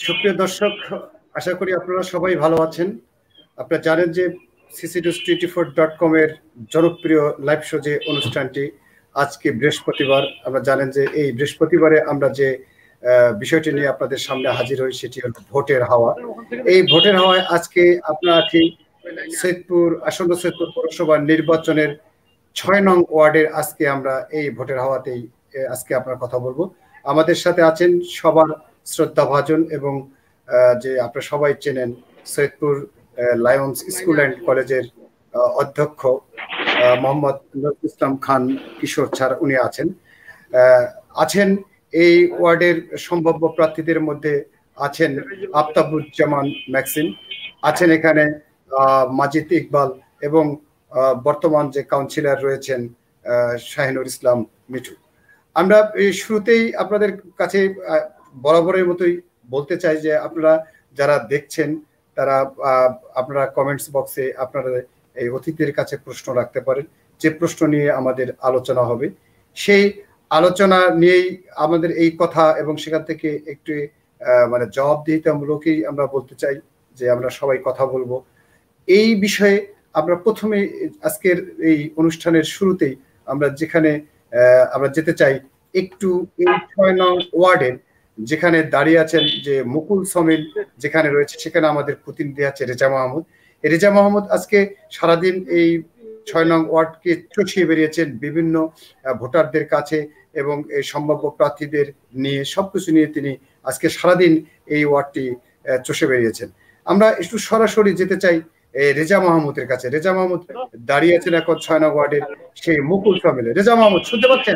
সুপ্রিয় দর্শক, আশা করি আপনারা সবাই ভালো আছেন। আপনারা জানেন যে CC24.com এর জনপ্রিয় লাইভ শো যে অনুষ্ঠানটি আজকে বৃহস্পতিবার, আমরা জানেন যে এই বৃহস্পতিবারে আমরা যে বিষয়টি নিয়ে আপনাদের সামনে হাজির হই সেটি হল ভোটের হাওয়া। এই ভোটের হাওয়ায় আজকে আপনারা ঠিক সৈয়দপুর পৌরসভা নির্বাচনের ৬ নং ওয়ার্ডের আজকে আমরা এই ভোটের হাওয়াতেই আজকে আপনারা কথা বলবো। আমাদের সাথে আছেন সবার শ্রদ্ধাভাজন এবং যে আপনারা সবাই চেনেন সৈয়দপুর লায়ন্স স্কুল অ্যান্ড কলেজের অধ্যক্ষ মোহাম্মদ নজরুল ইসলাম খান কিশোর স্যার, উনি আছেন এই ওয়ার্ডের সম্ভাব্য প্রার্থীদের মধ্যে আছেন আফতাবুজ্জামান ম্যাক্সিম, আছেন এখানে মাজিদ ইকবাল এবং বর্তমান যে কাউন্সিলর রয়েছেন শাহিনুর ইসলাম মিঠু। আমরা শুরুতেই আপনাদের কাছে বরাবরের মতোই বলতে চাই যে আপনারা যারা দেখছেন তারা আপনারা কমেন্টস বক্সে আপনারা এই অতিথিদের কাছে প্রশ্ন রাখতে পারেন, যে প্রশ্ন নিয়ে আমাদের আলোচনা হবে সেই আলোচনা নিয়েই আমাদের এই কথা, এবং সেখান থেকে একটু মানে জবাবদিহিতামূলকই আমরা বলতে চাই যে আমরা সবাই কথা বলবো এই বিষয়ে। আমরা প্রথমে আজকের এই অনুষ্ঠানের শুরুতেই আমরা যেখানে আমরা যেতে চাই একটু এই ৬ নং ওয়ার্ডের যেখানে দাঁড়িয়ে আছেন যে মুকুল সমিল যেখানে রয়েছে, সেখানে আমাদের প্রতিনিধি আছে রেজা মাহমুদ। রেজা মাহমুদ আজকে সারাদিন এই ৬ নং ওয়ার্ডকে চষিয়ে বেরিয়েছেন বিভিন্ন ভোটারদের কাছে এবং এই সম্ভাব্য প্রার্থীদের নিয়ে সবকিছু নিয়ে তিনি আজকে সারাদিন এই ওয়ার্ডটি চষে বেরিয়েছেন। আমরা একটু সরাসরি যেতে চাই রেজা মাহমুদের কাছে। রেজা মাহমুদ দাঁড়িয়ে আছেন এখন ৬ নং ওয়ার্ডের সেই মুকুল সমিলে। রেজা মাহমুদ শুনতে পাচ্ছেন?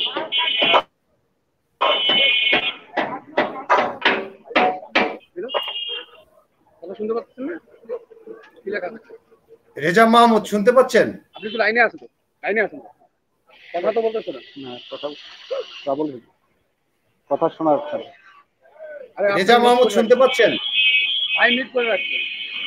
রেজা মাহমুদ শুনতে পাচ্ছেন? আপনি তো লাইনে আছেন, কথা তো বলতেছেন না, কথা বলবেন, কথা শোনা যাচ্ছে না। রেজা মাহমুদ শুনতে পাচ্ছেন? 5 মিনিট করে রাখছেন।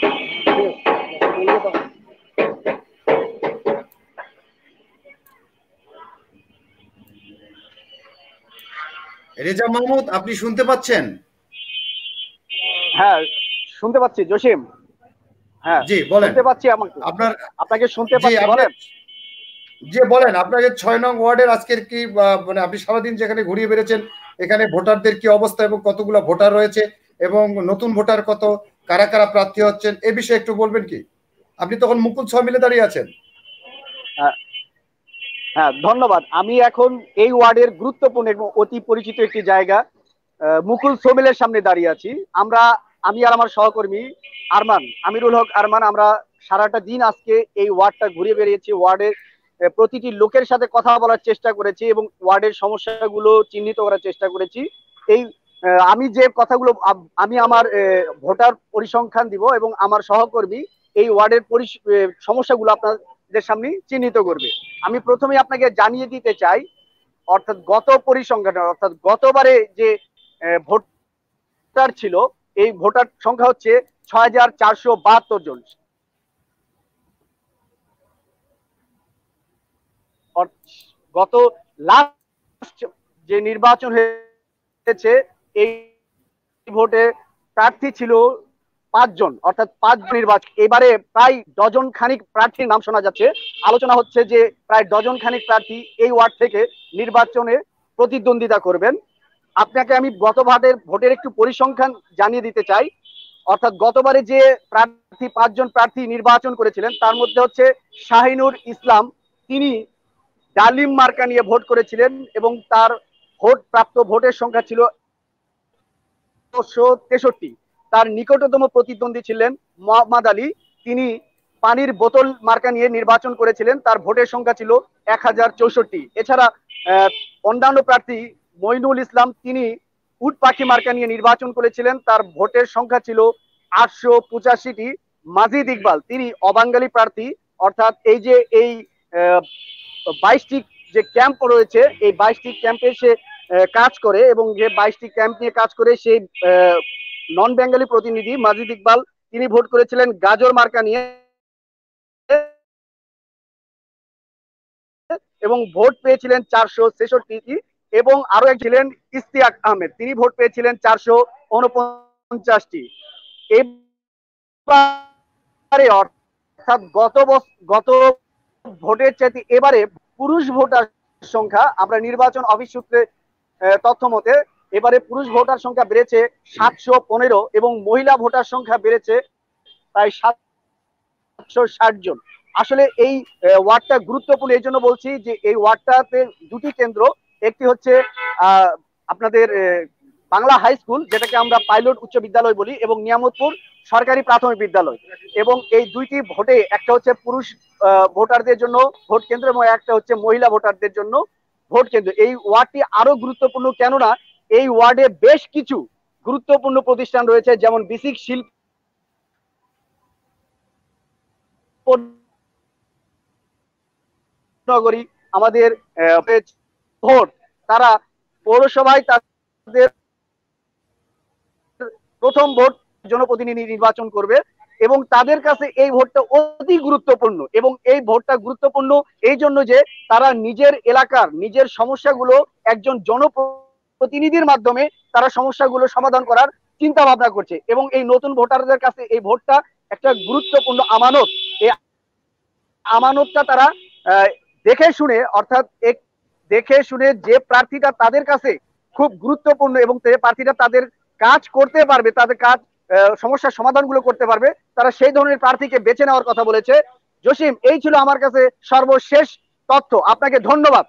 রেজা মাহমুদ আপনি শুনতে পাচ্ছেন? হ্যাঁ শুনতে পাচ্ছি জসিম। হ্যাঁ জি বলেন। শুনতে পাচ্ছি। আপনাকে শুনতে পাচ্ছি, বলেন। জি বলেন, আপনাকে ৬ নং ওয়ার্ডের আজকের কি মানে আপনি সারাদিন যেখানে ঘুরিয়ে বেড়েছেন এখানে ভোটারদের কি অবস্থা এবং কতগুলো ভোটার রয়েছে এবং নতুন ভোটার কত, কারা কারা প্রার্থী হচ্ছেন এই বিষয়ে একটু বলবেন কি? আপনি তখন মুকুল সমিলে দাঁড়িয়ে আছেন। হ্যাঁ ধন্যবাদ। আমি এখন এই ওয়ার্ডের গুরুত্বপূর্ণ এবং অতি পরিচিত একটি জায়গা মুকুল সমিলের সামনে দাঁড়িয়ে আছি। আমি আর আমার সহকর্মী আমিরুল হক আরমান, আমরা সারাটা দিন আজকে এই ওয়ার্ডটা ঘুরে বেরিয়েছি। ওয়ার্ডের প্রতিটি লোকের সাথে কথা বলার চেষ্টা করেছি এবং ওয়ার্ডের সমস্যাগুলো চিহ্নিত করার চেষ্টা করেছি। আমি যে কথাগুলো আমি আমার ভোটার পরিসংখ্যান দিব এবং আমার সহকর্মী এই ওয়ার্ডের সমস্যাগুলো আপনাদের সামনে চিহ্নিত করবে। আমি প্রথমে আপনাকে জানিয়ে দিতে চাই, অর্থাৎ গতবারে যে ভোটার ছিল, এই ভোটার সংখ্যা হচ্ছে ৬,৪৭২ জন। গত লাস্ট যে নির্বাচন হয়েছে এই ভোটে প্রার্থী ছিল ৫ জন, অর্থাৎ ৫ নির্বাচন। এবারে প্রায় ডজন খানিক প্রার্থীর নাম শোনা যাচ্ছে। আলোচনা হচ্ছে যে প্রায় ডজন খানিক প্রার্থী এই ওয়ার্ড থেকে নির্বাচনে প্রতিদ্বন্দ্বিতা করবেন। আপনাকে আমি ভোটের একটু পরিসংখ্যান জানিয়ে দিতে চাই। অর্থাৎ গতবারে যে প্রার্থী ৫ জন প্রার্থী নির্বাচন করেছিলেন তার মধ্যে হচ্ছে শাহিনুর ইসলাম, তিনি ডালিম মার্কা নিয়ে ভোট করেছিলেন এবং তার প্রাপ্ত ভোটের সংখ্যা ছিল ১৬৩। তার নিকটতম প্রতিদ্বন্দ্বী ছিলেন মোহাম্মদ আলী, তিনি পানির বোতল মার্কা নিয়ে নির্বাচন করেছিলেন, তার ভোটের সংখ্যা ছিল ১,০৬৪। এছাড়া অন্যান্য প্রার্থী মইনুল ইসলাম, তিনি উট পাখি মার্কা নিয়ে নির্বাচন করেছিলেন, তার ভোটের সংখ্যা ছিল ৮৮৫টি। মাজিদ ইকবাল, তিনি অবাঙালি প্রার্থী, অর্থাৎ এই ২২টি যে ক্যাম্প রয়েছে এই ২২টি ক্যাম্পে সে কাজ করে এবং যে ২২টি ক্যাম্প নিয়ে কাজ করে সেই নন বেঙ্গলি প্রতিনিধি মাজিদ ইকবাল, তিনি ভোট করেছিলেন গাজর মার্কা নিয়ে এবং ভোট পেয়েছিলেন ৪৬৬টি। এবং আরো এক ছিলেন ইস্তিয়াক আহমেদ, তিনি ভোট পেয়েছিলেন ৪৪৯। 50টি। এবারে অর্থাৎ গত ভোটের চাইতে এবারে পুরুষ ভোটার সংখ্যা, আমরা নির্বাচন অফিস সূত্রে তথ্য মতে এবারে পুরুষ ভোটার সংখ্যা বেড়েছে 715 এবং মহিলা ভোটার সংখ্যা বেড়েছে প্রায় 760 জন। আসলে এই ওয়ার্ডটা গুরুত্বপূর্ণ এই জন্য বলছি যে এই ওয়ার্ডটাতে দুটি কেন্দ্র, একটি হচ্ছে আপনাদের বাংলা হাই স্কুল, যেটাকে আমরা পাইলট উচ্চ বিদ্যালয় বলি, এবং নিয়ামতপুর সরকারি প্রাথমিক বিদ্যালয়। এবং এই দুইটি ভোটে একটা হচ্ছে পুরুষ ভোটারদের জন্য ভোট কেন্দ্র এবং একটা হচ্ছে মহিলা ভোটারদের জন্য ভোট কেন্দ্র। এই ওয়ার্ডটি আরো গুরুত্বপূর্ণ, কেননা এই ওয়ার্ডে বেশ কিছু গুরুত্বপূর্ণ প্রতিষ্ঠান রয়েছে, যেমন বিসিক শিল্প নগরী, আমাদের ভোট, তারা পৌরসভায় তাদের প্রথম ভোট জনপ্রতিনিধি নির্বাচন করবে এবং তাদের কাছে এই ভোটটা অতি গুরুত্বপূর্ণ। এবং এই ভোটটা গুরুত্বপূর্ণ এই জন্য যে তারা নিজের এলাকার নিজের সমস্যাগুলো একজন জনপ্রতিনিধির মাধ্যমে তারা সমস্যাগুলো সমাধান করার চিন্তা ভাবনা করছে। এবং এই নতুন ভোটারদের কাছে এই ভোটটা একটা গুরুত্বপূর্ণ আমানত। এই আমানতটা তারা দেখে শুনে, অর্থাৎ দেখে শুনে যে প্রার্থীটা তাদের কাছে খুব গুরুত্বপূর্ণ এবং যে প্রার্থীটা তাদের কাজ করতে পারবে, তাদের কাজ সমস্যার সমাধানগুলো করতে পারবে, তারা সেই ধরনের প্রার্থীকে বেছে নেওয়ার কথা বলেছে। জসিম, এই ছিল আমার কাছে সর্বশেষ তথ্য। আপনাকে ধন্যবাদ।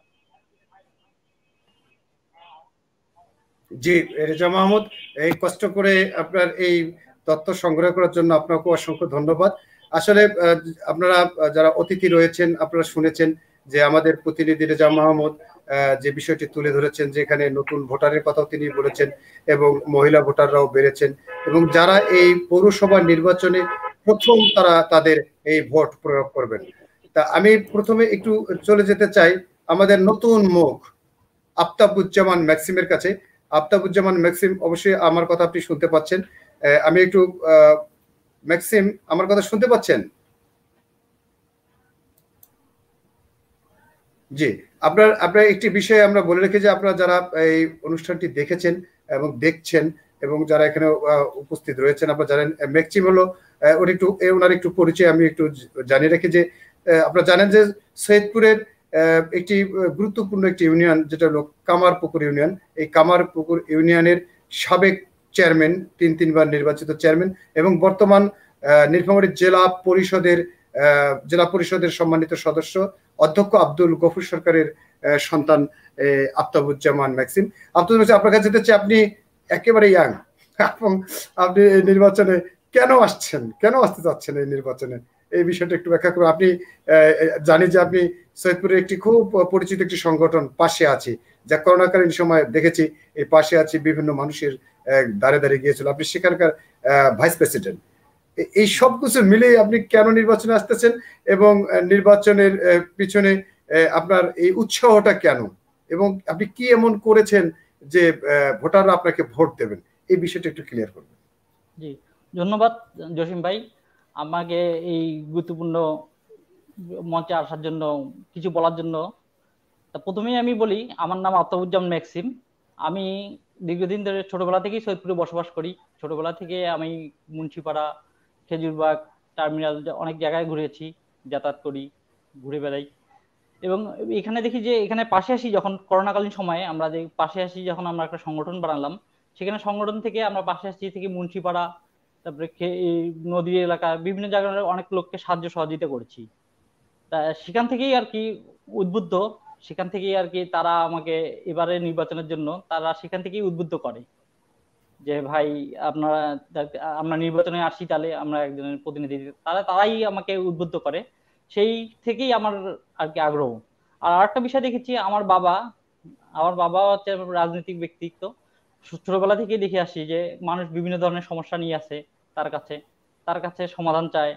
জি রেজা মাহমুদ, এই কষ্ট করে আপনার এই তথ্য সংগ্রহ করার জন্য আপনাকে অসংখ্য ধন্যবাদ। আসলে আপনারা যারা অতিথি রয়েছেন আপনারা শুনেছেন যে আমাদের প্রতিনিধি রেজা মাহমুদ যে বিষয়টি তুলে ধরেছেন, যে এখানে নতুন ভোটারের কথাও তিনি বলেছেন এবং মহিলা ভোটাররাও বেড়েছেন এবং যারা এই পৌরসভা নির্বাচনে প্রথম তারা তাদের এই ভোট প্রয়োগ করবেন। তা আমি প্রথমে একটু চলে যেতে চাই আমাদের নতুন মুখ আফতাবুজ্জামান ম্যাক্সিমের কাছে। আফতাবুজ্জামান ম্যাক্সিম, অবশ্যই আমার কথা আপনি শুনতে পাচ্ছেন। আমি একটু ম্যাক্সিম, আমার কথা শুনতে পাচ্ছেন? জি, আপনার একটি বিষয়ে আমরা বলে রেখে যে আপনারা যারা এই অনুষ্ঠানটি দেখেছেন এবং দেখছেন এবং যারা এখানে উপস্থিত রয়েছেন, আপনারা জানেন ম্যাক্সিম হলো ওনার একটু পরিচয় আমি একটু জানিয়ে রেখে যে আপনারা জানেন যে সৈয়দপুরের একটি গুরুত্বপূর্ণ একটি ইউনিয়ন যেটা হলো কামারপুকুর ইউনিয়ন। এই কামারপুকুর ইউনিয়নের সাবেক চেয়ারম্যান, তিনবার নির্বাচিত চেয়ারম্যান এবং বর্তমান নীলফামারী জেলা পরিষদের সম্মানিত সদস্য অধ্যক্ষ আব্দুল গফুর সরকারের সন্তান আফতাবুজ্জামান ম্যাক্সিম। আফতাবুজ্জামান, আপনার কাছে যেতে চাই, আপনি একেবারে ইয়াং এবং আপনি এই নির্বাচনে কেন আসতে চাচ্ছেন এই নির্বাচনে, এই বিষয়টা একটু ব্যাখ্যা করুন। আপনি জানি যে আপনি সৈয়দপুরের একটি খুব পরিচিত একটি সংগঠন পাশে আছি, যা করোনাকালীন সময় দেখেছি এই পাশে আছি বিভিন্ন মানুষের দাঁড়ে দাঁড়িয়ে গিয়েছিল, আপনি সেখানকার ভাইস প্রেসিডেন্ট। এই সব কিছু মিলে আপনি কেন নির্বাচনে আসতেছেন এবং নির্বাচনের পিছনে আপনার এই উৎসাহটা কেন এবং আপনি কি এমন করেছেন যে ভোটাররা আপনাকে ভোট দেবেন, এই বিষয়টা একটু ক্লিয়ার করবেন। জি, ধন্যবাদ জসিম ভাই আমাকে এই গুরুত্বপূর্ণ মঞ্চে আসার জন্য, কিছু বলার জন্য। প্রথমেই আমি বলি, আমার নাম আফতাবুজ্জামান ম্যাক্সিম। আমি দীর্ঘদিন ধরে ছোটবেলা থেকেই সৈয়দপুরে বসবাস করি। ছোটবেলা থেকে আমি মুন্সিপাড়া, খেজুরবাগ, টার্মিনাল অনেক জায়গায় ঘুরেছি, যাতায়াত করি, ঘুরে বেড়াই। এবং এখানে দেখি যে এখানে পাশে আসি, যখন করোনাকালীন সময়ে আমরা যে পাশে আসি, যখন আমরা একটা সংগঠন বানালাম, সেখানে সংগঠন থেকে আমরা পাশে আসছি থেকে মুন্সিপাড়া, তারপরে নদী এলাকা, বিভিন্ন জায়গায় অনেক লোককে সাহায্য সহযোগিতা করেছি। তা সেখান থেকেই আর কি উদ্বুদ্ধ, সেখান থেকেই আর কি তারা আমাকে এবারে নির্বাচনের জন্য তারা সেখান থেকেই উদ্বুদ্ধ করে যে ভাই আমরা নির্বাচনে আসি, তাহলে আমরা একজনের প্রতিনিধি, তারাই আমাকে উদ্বুদ্ধ করে। সেই থেকেই আমার আর কি আগ্রহ। আর আরেকটা বিষয় দেখেছি, আমার বাবা হচ্ছে রাজনৈতিক ব্যক্তিত্ব। ছোটবেলা থেকেই দেখে আসি যে মানুষ বিভিন্ন ধরনের সমস্যা নিয়ে আসে তার কাছে সমাধান চায়।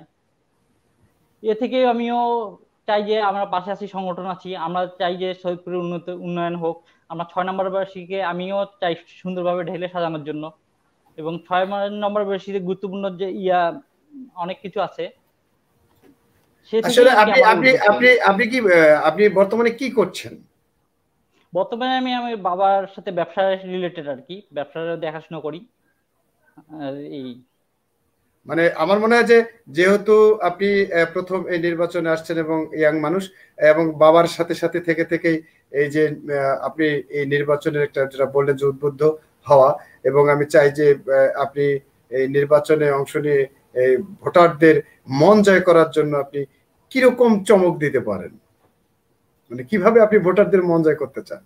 এ থেকে আমিও চাই যে আমরা পাশে আছি, সংগঠন আছি, আমরা চাই যে সৈয়দপুরের উন্নয়ন হোক। আমরা 6 নম্বর বার্ষিকীকে আমিও চাই সুন্দরভাবে ঢেলে সাজানোর জন্য। এবং 6 নম্বর বার্ষিকীতে গুরুত্বপূর্ণ যে অনেক কিছু আছে। আসলে আপনি বর্তমানে কি করছেন? বর্তমানে আমি আমার বাবার সাথে ব্যবসা রিলেটেড আর কি, ব্যবসা দেখাশোনা করি। এই মানে আমার মনে হয় যে যেহেতু আপনি প্রথম এই নির্বাচনে আসছেন এবং ইয়াং মানুষ এবং বাবার সাথে সাথে থেকে থেকেই এই যে আপনি এই নির্বাচনের একটা যেটা বললেন যে উদ্বুদ্ধ হওয়া, এবং আমি চাই যে আপনি এই নির্বাচনে অংশ নিয়ে এই ভোটারদের মন জয় করার জন্য আপনি কিরকম চমক দিতে পারেন, মানে কিভাবে আপনি ভোটারদের মন জয় করতে চান?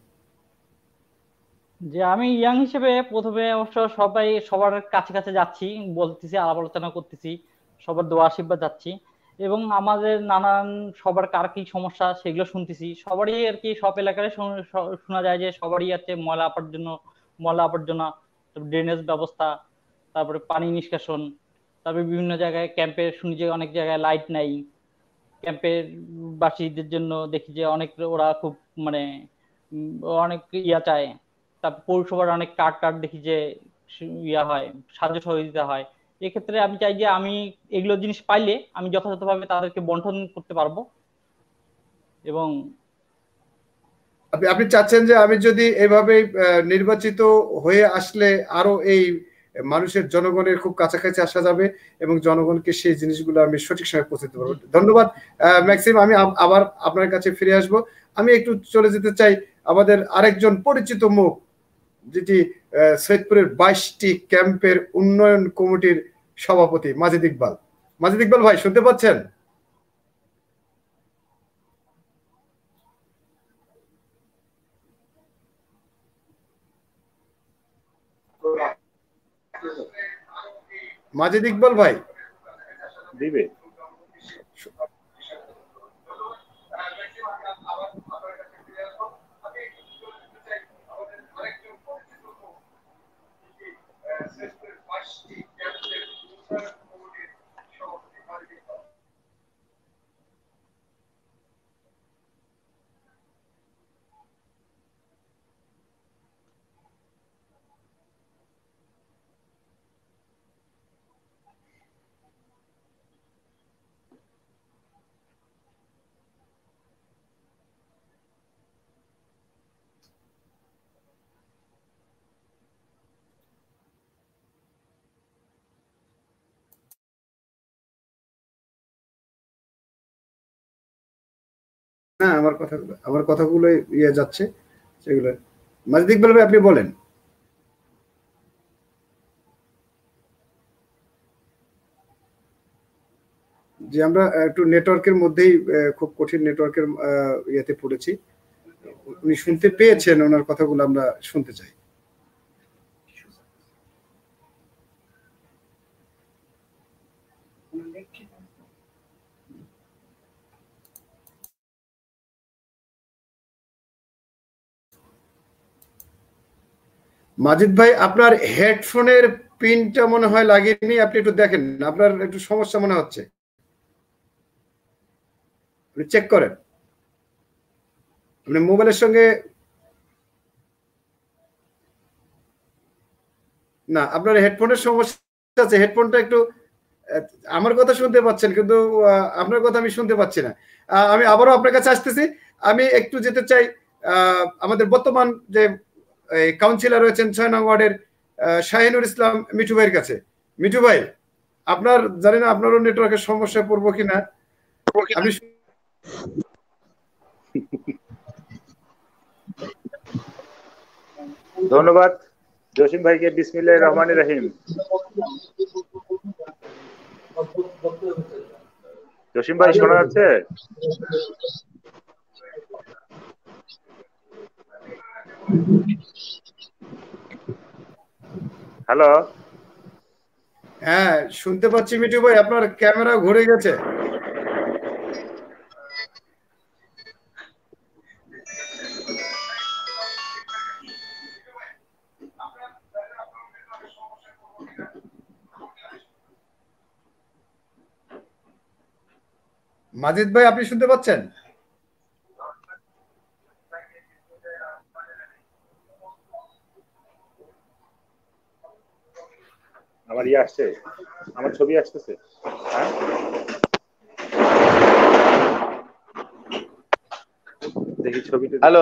যে আমি ইয়াং হিসেবে প্রথমে অবশ্য সবার কাছে কাছে যাচ্ছি, বলতেছি, আলাপ আলোচনা করতেছি, সবার দোয়া আশীর্বাদ যাচ্ছি, এবং আমাদের নানান সবার কার কি সমস্যা সেগুলো শুনতেছি। সবারই আর কি সব এলাকায় শোনা যায় যে সবারই আছে ময়লা আবর্জনা, ড্রেনেজ ব্যবস্থা, তারপরে পানি নিষ্কাশন, তারপরে বিভিন্ন জায়গায় ক্যাম্পে শুনি যে অনেক জায়গায় লাইট নাই। ক্যাম্পের বাসীদের জন্য দেখি যে অনেক ওরা খুব মানে অনেক ইয়া চায়। তারপর পৌরসভার অনেক কার্ড টার্ড দেখি যে ইয়া হয়, সাহায্য সহযোগিতা হয়। এক্ষেত্রে আমি চাই যে আমি এগুলো জিনিস পাইলে আমি যথাযথভাবে তাদেরকে বন্টন করতে পারবো। এবং আপনি চাচ্ছেন যে আমি যদি এভাবে নির্বাচিত হয়ে আসলে আরো এই মানুষের জনগণের খুব কাছাকাছি আসা যাবে এবং জনগণকে সেই জিনিসগুলো আমি সঠিক সময় পৌঁছে দিতে পারবো। ধন্যবাদ ম্যাক্সিম, আমি আবার আপনার কাছে ফিরে আসব। আমি একটু চলে যেতে চাই আমাদের আরেকজন পরিচিত মুখ, যেটি সৈয়দপুরের 22টি ক্যাম্পের উন্নয়ন কমিটির সভাপতি মাজিদ ইকবাল। মাজিদ ইকবাল ভাই, শুনতে পাচ্ছেন? মাজিদ ইকবাল ভাই দিবে। হ্যাঁ, আমার কথাগুলো ইয়ে যাচ্ছে সেগুলো। মাজিদ ইকবাল ভাই, আপনি বলেন। যে আমরা একটু নেটওয়ার্কের মধ্যেই খুব কঠিন নেটওয়ার্কের ইয়েতে পড়েছি। উনি শুনতে পেয়েছেন, ওনার কথাগুলো আমরা শুনতে চাই। মাজিদ ভাই, আপনার হেডফোনের পিনটা মনে হয় লাগেনি, আপনি একটু দেখেন, আপনার একটু সমস্যা মনে হচ্ছে, চেক করেন। আপনি মোবাইলের সঙ্গে না, আপনার হেডফোনের সমস্যা আছে। হেডফোনটা একটু, আমার কথা শুনতে পাচ্ছেন কিন্তু আপনার কথা আমি শুনতে পাচ্ছি না। আমি আবারও আপনার কাছে আসতেছি। আমি একটু যেতে চাই আমাদের বর্তমান যে কাউন্সিলর রয়েছেন 6 নং ওয়ার্ডের শাহিনুর ইসলাম মিঠু ভাইয়ের কাছে। মিঠু ভাই, আপনার জানি না আপনারও নেটওয়ার্কের সমস্যা পড়বো কিনা। আমি ধন্যবাদ জসিম ভাইকে। বিসমিল্লাহির রহমানির রহিম। জসিম ভাই, শোনা যাচ্ছে? হ্যালো। হ্যাঁ, শুনতে পাচ্ছি মিঠু ভাই, আপনার ক্যামেরা ঘুরে গেছে। মাজিদ ভাই, আপনি শুনতে পাচ্ছেন? আমার আসছে, আমার ছবি আসতেছে। হ্যাঁ, দেখি ছবিটা। হ্যালো।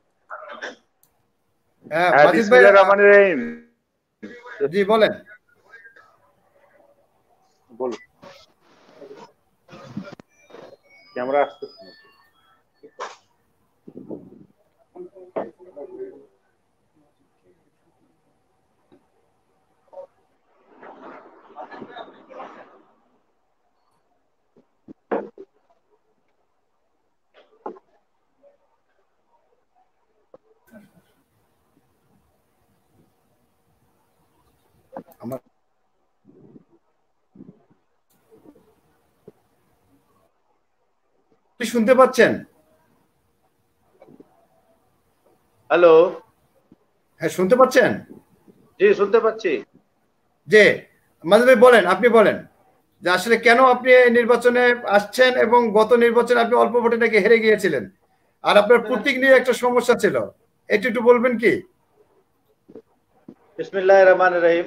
হ্যাঁ হ্যাঁ, মাজিদ ভাই, বিসমিল্লাহির রহমানির রহিম। জি বলেন। বলুন। ক্যামেরা আসতেছে না। আমার কি শুনতে পাচ্ছেন? হ্যালো, হ্যাঁ, শুনতে পাচ্ছেন? জি শুনতে পাচ্ছি। যে মাজেদ ভাই বলেন, আপনি বলেন যে আসলে কেন আপনি এই নির্বাচনে আসছেন এবং গত নির্বাচনে আপনি অল্প ভোটে নাকি হেরে গিয়েছিলেন, আর আপনার প্রতীক নিয়ে একটা সমস্যা ছিল, এটি একটু বলবেন কি? বিসমিল্লাহির রহমানির রহিম।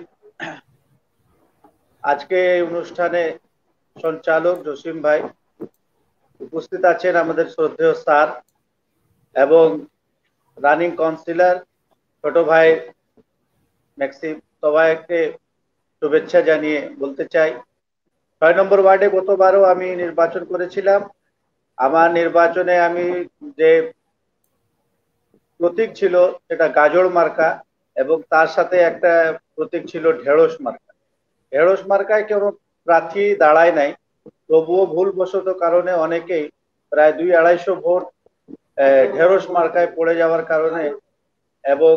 আজকে এই অনুষ্ঠানে সঞ্চালক জসিম ভাই উপস্থিত আছেন, আমাদের শ্রদ্ধেয় স্যার এবং রানিং কাউন্সিলর ছোট ভাই ম্যাক্সিম, সবাইকে শুভেচ্ছা জানিয়ে বলতে চাই ৬ নম্বর ওয়ার্ডে গতবারও আমি নির্বাচন করেছিলাম। আমার নির্বাচনে আমি যে প্রতীক ছিল সেটা গাজর মার্কা এবং তার সাথে একটা প্রতীক ছিল ঢেঁড়স মার্কা। ঢেঁড়স মার্কায় কোনো প্রার্থী দাঁড়ায় নাই, তবুও ভুলবশত কারণে অনেকেই প্রায় ২-২৫০ ভোট ঢেঁড়স মার্কায় পড়ে যাওয়ার কারণে এবং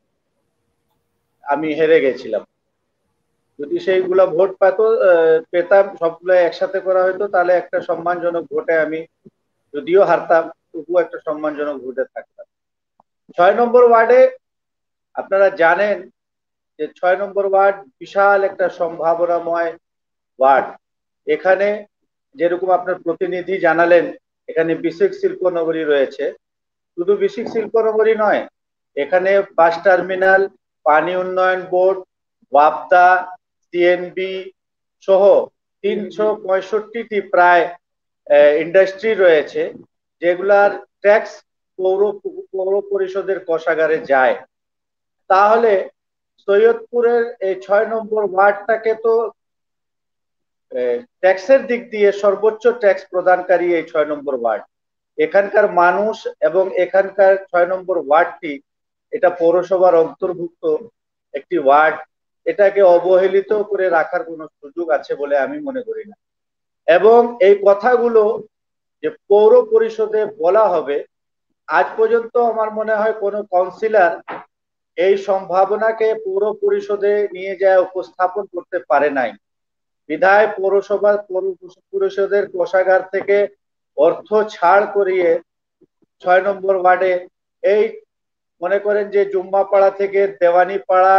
আমি হেরে গেছিলাম। যদি সেইগুলা ভোট পেতাম, সবগুলো একসাথে করা হতো, তাহলে একটা সম্মানজনক ভোটে আমি যদিও হারতাম তবুও একটা সম্মানজনক ভোটে থাকতাম। ৬ নম্বর ওয়ার্ডে আপনারা জানেন যে ৬ নম্বর ওয়ার্ড বিশাল একটা সম্ভাবনাময় ওয়ার্ড। এখানে যেরকম আপনার প্রতিনিধি জানালেন, এখানে বিশেষ শিল্প নগরী রয়েছে। শুধু বিশেষ শিল্প নগরী নয়, এখানে বাস টার্মিনাল, পানি উন্নয়ন বোর্ড, ওয়াপদা, সিএনবি সহ ৩৬৫টি প্রায় ইন্ডাস্ট্রি রয়েছে, যেগুলার ট্যাক্স পৌর পরিষদের কোষাগারে যায়। তাহলে সৈয়দপুরের এই ৬ নম্বর ওয়ার্ডটাকে তো ট্যাক্সের দিক দিয়ে সর্বোচ্চ ট্যাক্স প্রদানকারী এই ৬ নম্বর ওয়ার্ড। এখানকার মানুষ এবং এখানকার ৬ নম্বর ওয়ার্ডটি এটা পৌরসভার অন্তর্ভুক্ত একটি ওয়ার্ড, এটাকে অবহেলিত করে রাখার কোনো সুযোগ আছে বলে আমি মনে করি না। এবং এই কথাগুলো যে পৌর পরিষদে বলা হবে, আজ পর্যন্ত আমার মনে হয় কোনো কাউন্সিলর এই সম্ভাবনাকে পৌর পরিষদে নিয়ে যায় উপস্থাপন করতে পারে নাই। বিধায় পৌর পরিষদের কোষাগার থেকে অর্থ ছাড় করিয়ে ৬ নম্বর ওয়ার্ডে এই মনে করেন যে জুম্মাপাড়া থেকে দেওয়ানিপাড়া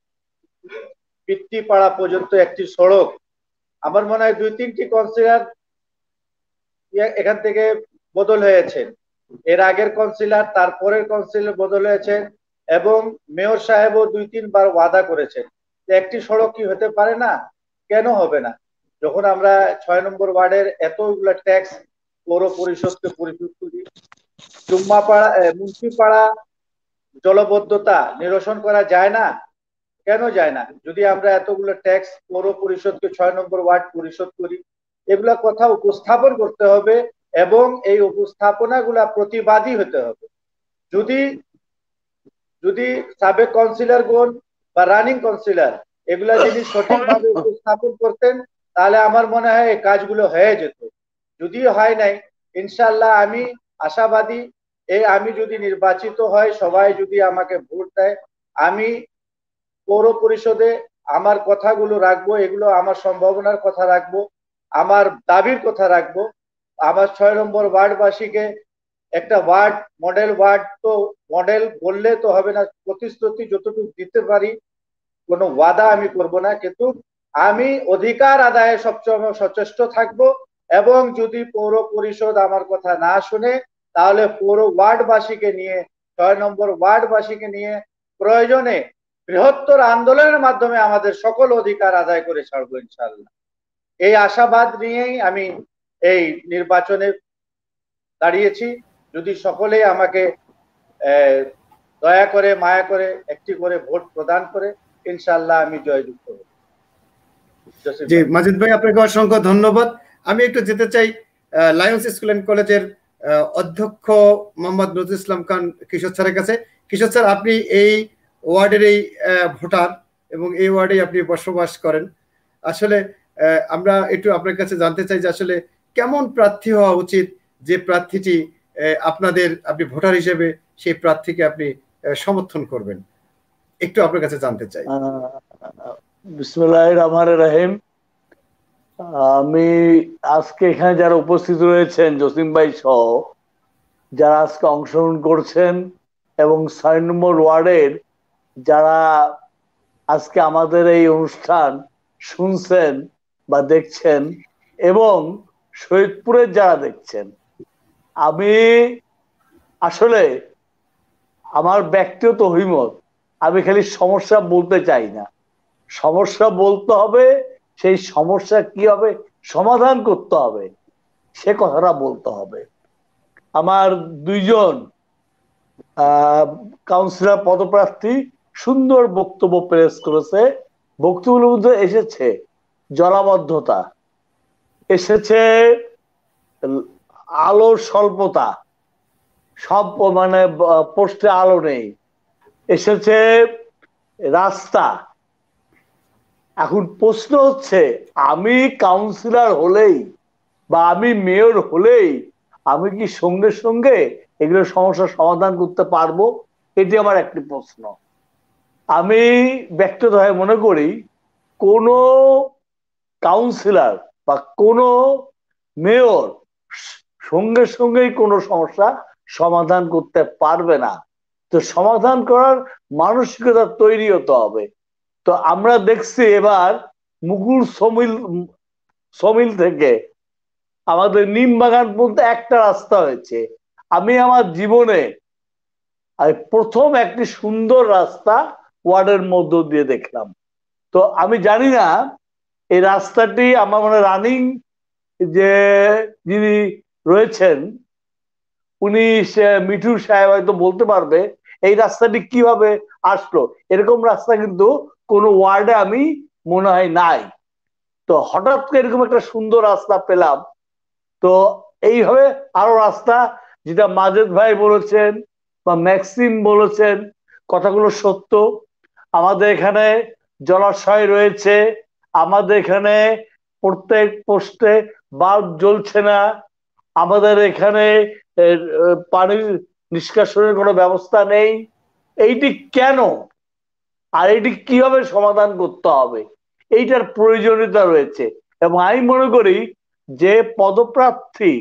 পিত্তিপাড়া পর্যন্ত একটি সড়ক, আমার মনে হয় ২-৩টি কাউন্সিলর এখান থেকে বদল হয়েছেন। এর আগের কাউন্সিলর, তারপরের কাউন্সিলর বদল হয়েছেন এবং মেয়র সাহেবও ২-৩ বার ওয়াদা করেছেন একটি সড়ক কি হতে পারে না? কেন হবে না? যখন আমরা ৬ নম্বর ওয়ার্ডের এতগুলা ট্যাক্স পৌর পরিষদকে পরিশোধ করি, জুম্মাপাড়া মুন্সিপাড়া জলবদ্ধতা নিরসন করা যায় না? কেন যায় না? যদি আমরা এতগুলো ট্যাক্স পৌর পরিষদকে ৬ নম্বর ওয়ার্ড পরিশোধ করি, এগুলা কথা উপস্থাপন করতে হবে এবং এই উপস্থাপনাগুলা প্রতিবাদী হতে হবে। যদি সাবেক কাউন্সিলরগণ বা রানিং কাউন্সিলর এগুলা যদি সঠিকভাবে উপস্থাপন করতেন, তাহলে আমার মনে হয় এই কাজগুলো হয়ে যেত। যদিও হয় নাই, ইনশাল্লাহ আমি আশাবাদী, আমি যদি নির্বাচিত হয়, সবাই যদি আমাকে ভোট দেয়, আমি পৌর পরিষদে আমার কথাগুলো রাখবো, এগুলো আমার সম্ভাবনার কথা রাখবো, আমার দাবির কথা রাখবো। আমার ৬ নম্বর ওয়ার্ডবাসীকে একটা ওয়ার্ড মডেল ওয়ার্ড, তো মডেল বললে তো হবে না, প্রতিশ্রুতি যতটুকু দিতে পারি, কোনো ওয়াদা আমি করব না, কিন্তু আমি অধিকার আদায়ে সবসময় সচেষ্ট থাকব। এবং যদি পৌর পরিষদ আমার কথা না শুনে, তাহলে পৌর ওয়ার্ডবাসীকে নিয়ে ৬ নম্বর ওয়ার্ডবাসীকে নিয়ে প্রয়োজনে বৃহত্তর আন্দোলনের মাধ্যমে আমাদের সকল অধিকার আদায় করে ছাড়বো ইনশাআল্লাহ। এই আশাবাদ নিয়েই আমি এই নির্বাচনে দাঁড়িয়েছি। যদি সকলেই আমাকে দয়া করে মায়া করে একটি করে ভোট প্রদান করে, ইনশাআল্লাহ আমি জয়যুক্ত হব। জি মাজিদ ভাই, আপনাকে অসংখ্য ধন্যবাদ। আমি একটু যেতে চাই লায়ন্স স্কুল অ্যান্ড কলেজের অধ্যক্ষ মোহাম্মদ নজরুল ইসলাম খান কিশোর স্যারের কাছে। কিশোর স্যার, আপনি এই ওয়ার্ডের এই ভোটার এবং এই ওয়ার্ডে আপনি বসবাস করেন। আসলে আমরা একটু আপনার কাছে জানতে চাই যে আসলে কেমন প্রার্থী হওয়া উচিত, যে প্রার্থীটি আপনি ভোটার হিসেবে সেই প্রার্থীকে আপনি সমর্থন করবেন, একটু আপনার কাছে জানতে চাই। বিসমিল্লাহির রহমানির রহিম। আমি আজকে এখানে যারা উপস্থিত রয়েছেন জসিম ভাই সহ যারা আজকে অংশগ্রহণ করছেন এবং ৬ নম্বর ওয়ার্ডের যারা আজকে আমাদের এই অনুষ্ঠান শুনছেন বা দেখছেন এবং শহীদপুরের যারা দেখছেন, আমি আসলে আমার ব্যক্তিগত অভিমত, আমি খালি সমস্যা বলতে চাই না, সমস্যা বলতে হবে, সেই সমস্যা কি হবে সমাধান করতে হবে সে কথাটা বলতে হবে। আমার দুইজন কাউন্সিলর পদপ্রার্থী সুন্দর বক্তব্য পেশ করেছে। বক্তব্যের মধ্যে এসেছে জলাবদ্ধতা, এসেছে আলোর স্বল্পতা, সব মানে পোস্টে আলো নেই, এসেছে রাস্তা। এখন প্রশ্ন হচ্ছে, আমি কাউন্সিলর হলেই বা আমি মেয়র হলেই আমি কি সঙ্গে সঙ্গে এগুলো সমস্যার সমাধান করতে পারবো? এটি আমার একটি প্রশ্ন। আমি ব্যক্তিগতভাবে মনে করি কোন কাউন্সিলর বা কোন মেয়র সঙ্গে সঙ্গেই কোনো সমস্যা সমাধান করতে পারবে না। তো সমাধান করার মানসিকতা তৈরি হতে হবে। তো আমরা দেখছি এবার মুকুল সমিল থেকে আমাদের নিমবাগান পর্যন্ত একটা রাস্তা হয়েছে। আমি আমার জীবনে প্রথম একটি সুন্দর রাস্তা ওয়ার্ডের মধ্য দিয়ে দেখলাম। তো আমি জানি না এই রাস্তাটি আমার মনে রানিং যে যিনি রয়েছেন উনি মিঠুর সাহেব হয়তো বলতে পারবে এই রাস্তাটি কিভাবে আসলো। এরকম রাস্তা কিন্তু কোনো ওয়ার্ডে আমি মনে হয় নাই। তো হঠাৎ করে এরকম একটা সুন্দর রাস্তা পেলাম। তো এইভাবে আরো রাস্তা, যেটা মাজেদ ভাই বলেছেন বা ম্যাক্সিম বলেছেন, কথাগুলো সত্য। আমাদের এখানে জলাশয় রয়েছে, আমাদের এখানে প্রত্যেক পোস্টে বাল্ব জ্বলছে না, আমাদের এখানে পানির নিষ্কাশনের কোনো ব্যবস্থা নেই। এইটি কেন আর এটি কিভাবে সমাধান করতে হবে, এইটার প্রয়োজনীয়তা রয়েছে। এবং আমি মনে করি যে পদপ্রার্থী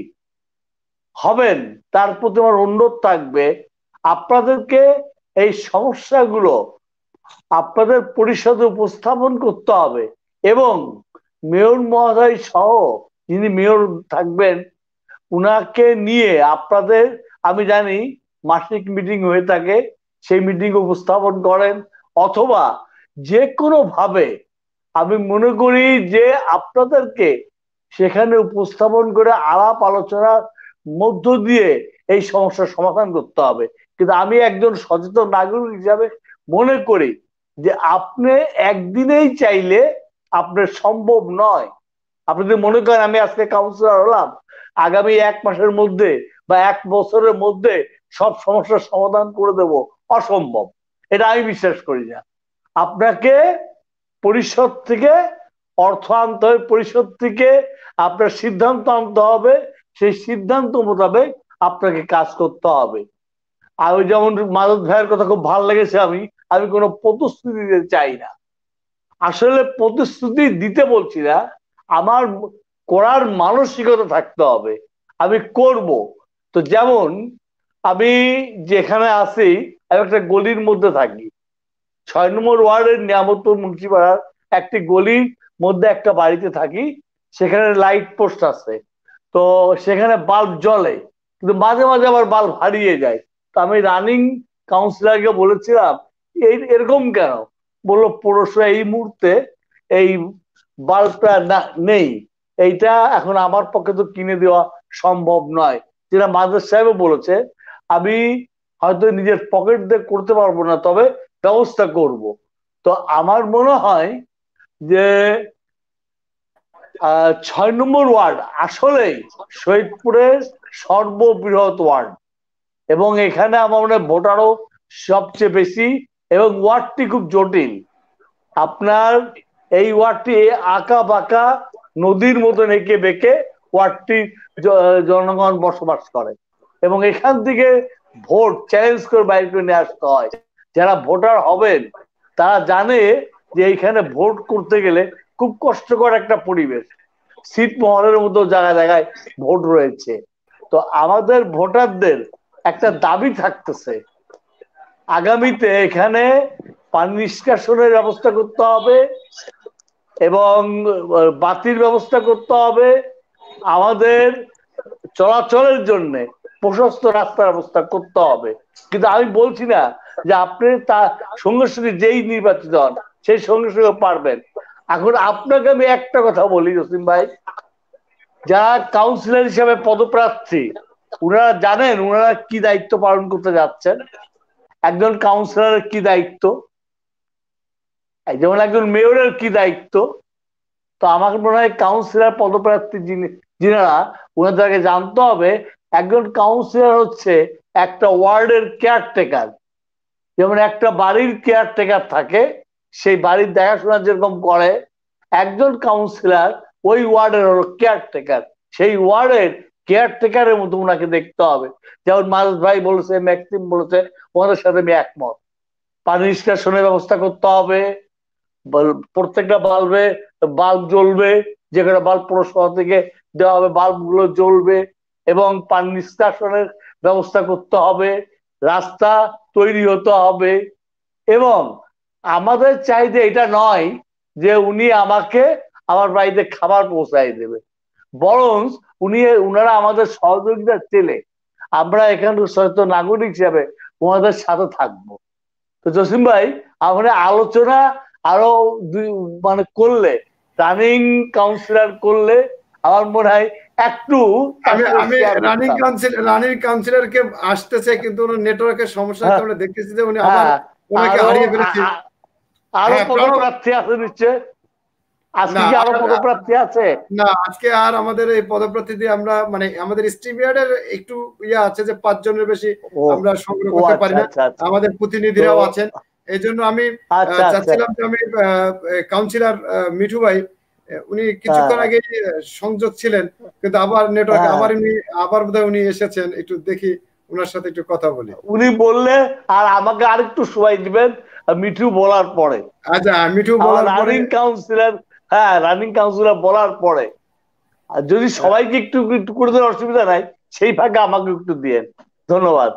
হবেন তার প্রতি আমার অনুরোধ থাকবে, আপনাদেরকে এই সমস্যাগুলো আপনাদের পরিষদে উপস্থাপন করতে হবে এবং মেয়র মহোদয় সহ যিনি মেয়র থাকবেন উনাকে নিয়ে আপনাদের, আমি জানি মাসিক মিটিং হয়ে থাকে, সেই মিটিং উপস্থাপন করেন অথবা যে কোনো ভাবে আমি মনে করি যে আপনাদেরকে সেখানে উপস্থাপন করে আলাপ আলোচনার মধ্য দিয়ে এই সমস্যার সমাধান করতে হবে। কিন্তু আমি একজন সচেতন নাগরিক হিসাবে মনে করি যে আপনি একদিনেই চাইলে আপনার সম্ভব নয়। আপনি যদি মনে করেন আমি আজকে কাউন্সিলর হলাম, আগামী 1 মাসের মধ্যে বা 1 বছরের মধ্যে সব সমস্যার সমাধান করে দেব, অসম্ভব। এটা আমি বিশ্বাস করি না। আপনাকে পরিষদ থেকে অর্থ আনতে হবে, পরিষদ থেকে আপনার সিদ্ধান্ত আনতে হবে, সেই সিদ্ধান্ত মোতাবেক আপনাকে কাজ করতে হবে। আর ওই যেমন মাদক ভাইয়ের কথা খুব ভালো লেগেছে, আমি কোনো প্রতিশ্রুতি দিতে চাই না। আসলে প্রতিশ্রুতি দিতে বলছি না, আমার করার মানসিকতা থাকতে হবে, আমি করব। তো যেমন আমি যেখানে আছি, আমি একটা গলির মধ্যে থাকি, 6 নম্বর ওয়ার্ডের নিয়ামতপুর মুন্সিপাড়ার একটি গলির মধ্যে একটা বাড়িতে থাকি। সেখানে লাইট পোস্ট আছে, তো সেখানে বাল্ব জ্বলে, কিন্তু মাঝে মাঝে আবার বাল্ব হারিয়ে যায়। তো আমি রানিং কাউন্সিলরকে বলেছিলাম এরকম কেন, বললো পৌরসভা এই মুহূর্তে এই বাল্বটা নেই, এইটা এখন আমার পক্ষে তো কিনে দেওয়া সম্ভব নয়। যেটা মাদ্রাস সাহেবও বলেছে, আমি হয়তো নিজের পকেট দিয়ে করতে পারবো না, তবে ব্যবস্থা করব। তো আমার মনে হয় যে 6 নম্বর ওয়ার্ড আসলেই শহীদপুরের সর্ববৃহৎ ওয়ার্ড এবং এখানে আমার মনে হয় ভোটারও সবচেয়ে বেশি এবং ওয়ার্ডটি খুব জটিল। আপনার এই ওয়ার্ডটি আঁকা বাঁকা নদীর মতন এঁকে বেঁকে ওয়ার্ডটি জনগণ বসবাস করে এবং এখান থেকে ভোট চ্যালেঞ্জ করে বাইরে করে নিয়ে আসতে হয়। যারা ভোটার হবেন তারা জানে যে এইখানে ভোট করতে গেলে খুব কষ্টকর একটা পরিবেশ, ছিটমহলের মতো জায়গায় জায়গায় ভোট রয়েছে। তো আমাদের ভোটারদের একটা দাবি থাকতেছে আগামীতে এখানে পানি নিষ্কাশনের ব্যবস্থা করতে হবে এবং বাতির ব্যবস্থা করতে হবে, আমাদের চলাচলের জন্য প্রশস্ত রাস্তার ব্যবস্থা করতে হবে। কিন্তু আমি বলছি না যে আপনি তার সঙ্গে সঙ্গে যেই নির্বাচিত হন সেই সঙ্গে সঙ্গে পারবেন। এখন আপনাকে আমি একটা কথা বলি জসিম ভাই, যারা কাউন্সিলর হিসেবে পদপ্রার্থী ওনারা জানেন ওনারা কি দায়িত্ব পালন করতে যাচ্ছেন। একজন কাউন্সিলরের কি দায়িত্ব, যেমন একজন মেয়রের কি দায়িত্ব। তো আমার মনে হয় কাউন্সিলর পদপ্রার্থী যিনারা ওনাদেরকে জানতে হবে একজন কাউন্সিলর হচ্ছে একটা ওয়ার্ডের কেয়ারটেকার। যেমন একটা বাড়ির কেয়ারটেকার থাকে, সেই বাড়ির দেখাশোনা যেরকম করে একজন কাউন্সিলর ওই ওয়ার্ডের হলো কেয়ারটেকার, সেই ওয়ার্ডের কেয়ারটেকারের মতো ওনাকে দেখতে হবে। যেমন মানস ভাই বলেছে, ম্যাক্সিম বলেছে, ওনাদের সাথে আমি একমত। পানি নিষ্কাশনের ব্যবস্থা করতে হবে, প্রত্যেকটা বাল্বে বাল্ব জ্বলবে, যে কোনো বাল্ব পৌরসভা থেকে দেওয়া হবে বাল্ব গুলো জ্বলবে এবং পানি নিষ্কাশনের ব্যবস্থা করতে হবে, রাস্তা তৈরি হতে হবে। এবং আমাদের চাইতে এটা নয় যে উনি আমাকে আমার বাড়িতে খাবার পৌঁছাই দেবে, বরং উনারা আমাদের সহযোগিতা চেলে আমরা এখানে সচেতন নাগরিক হিসাবে ওনাদের সাথে থাকবো। তো জসিম ভাই আমাদের আলোচনা আরো মানে করলে, রানিং কাউন্সিলর করলে আমার মনে হয় একটু আমি রানিং কাউন্সিলরকে আসতেছে কিন্তু নেটওয়ার্কের সমস্যা আমরা দেখতেছি যে উনি আবার ওনাকে হারিয়ে ফেলেছে। আরো পদপ্রার্থী আছে নিশ্চয়, আজকে কি আরো পদপ্রার্থী আছে? না, আজকে আর আমাদের এই পদপ্রার্থী দিয়ে আমরা মানে আমাদের স্টিমিয়ারের একটু ইয়ে আছে যে 5 জনের বেশি আমরা সংগ্রহ করতে পারি না, আমাদের প্রতিনিধিরাও আছেন। এই জন্য আমি চাচ্ছিলাম যে আমি কাউন্সিলর মিঠু ভাই উনি কিছুক্ষণ আগে সংযোগ ছিলেন কিন্তু আবার নেটওয়ার্ক আবার বোধহয় উনি এসেছেন, একটু দেখি ওনার সাথে একটু কথা বলি। উনি বললে আর আমাকে আরেকটু সময় দিবেন মিঠু বলার পরে। আচ্ছা, মিঠু বলার পরে রানিং কাউন্সিলর, হ্যাঁ রানিং কাউন্সিলর বলার পরে আর যদি সবাইকে একটু একটু করে দেওয়ার অসুবিধা নাই, সেই ফাঁকে আমাকে একটু দিয়েন। ধন্যবাদ।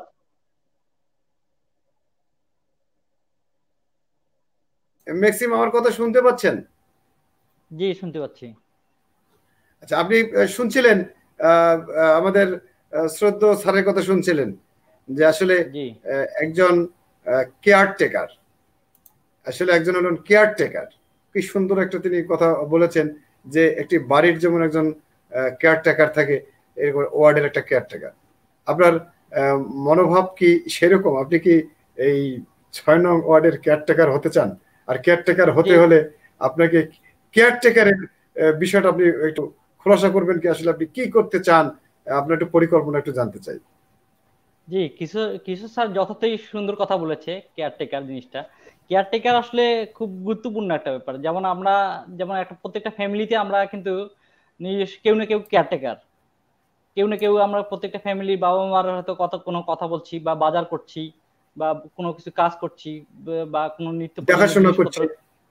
ম্যাক্সিম আমার কথা শুনতে পাচ্ছেন? জি শুনতে পাচ্ছি। আচ্ছা, আপনি শুনছিলেন আমাদের শ্রদ্ধেয় স্যারের কথা শুনছিলেন যে আসলে একজন কেয়ারটেকার, আসলে একজন হলেন কেয়ারটেকার। কি সুন্দর একটা তিনি কথা বলেছেন যে একটি বাড়ির যেমন একজন কেয়ারটেকার থাকে, এরকম ওয়ার্ডের একটা কেয়ারটেকার। আপনার মনোভাব কি সেরকম? আপনি কি এই 6 নং ওয়ার্ডের কেয়ারটেকার হতে চান? আর কেয়ারটেকার হতে হলে আপনাকে কেয়ারটেকারের বিষয়টা আপনি একটু খোলাসা করবেন কি? আসলে আপনি কি করতে চান, আপনার একটু পরিকল্পনা একটু জানতে চাই। জি, কিছু স্যার যথার্থই সুন্দর কথা বলেছে। কেয়ারটেকার জিনিসটা, কেয়ারটেকার আসলে খুব গুরুত্বপূর্ণ একটা ব্যাপার। যেমন আমরা যেমন একটা প্রত্যেকটা ফ্যামিলিতে আমরা কিন্তু নিজস্ব কেউ না কেউ কেয়ারটেকার, কেউ না কেউ আমরা প্রত্যেকটা ফ্যামিলি বাবা মার হয়তো কোনো কথা বলছি বা বাজার করছি বা কোনো কিছু কাজ করছি বা কোনো নিত্য দেখাশোনা করছি,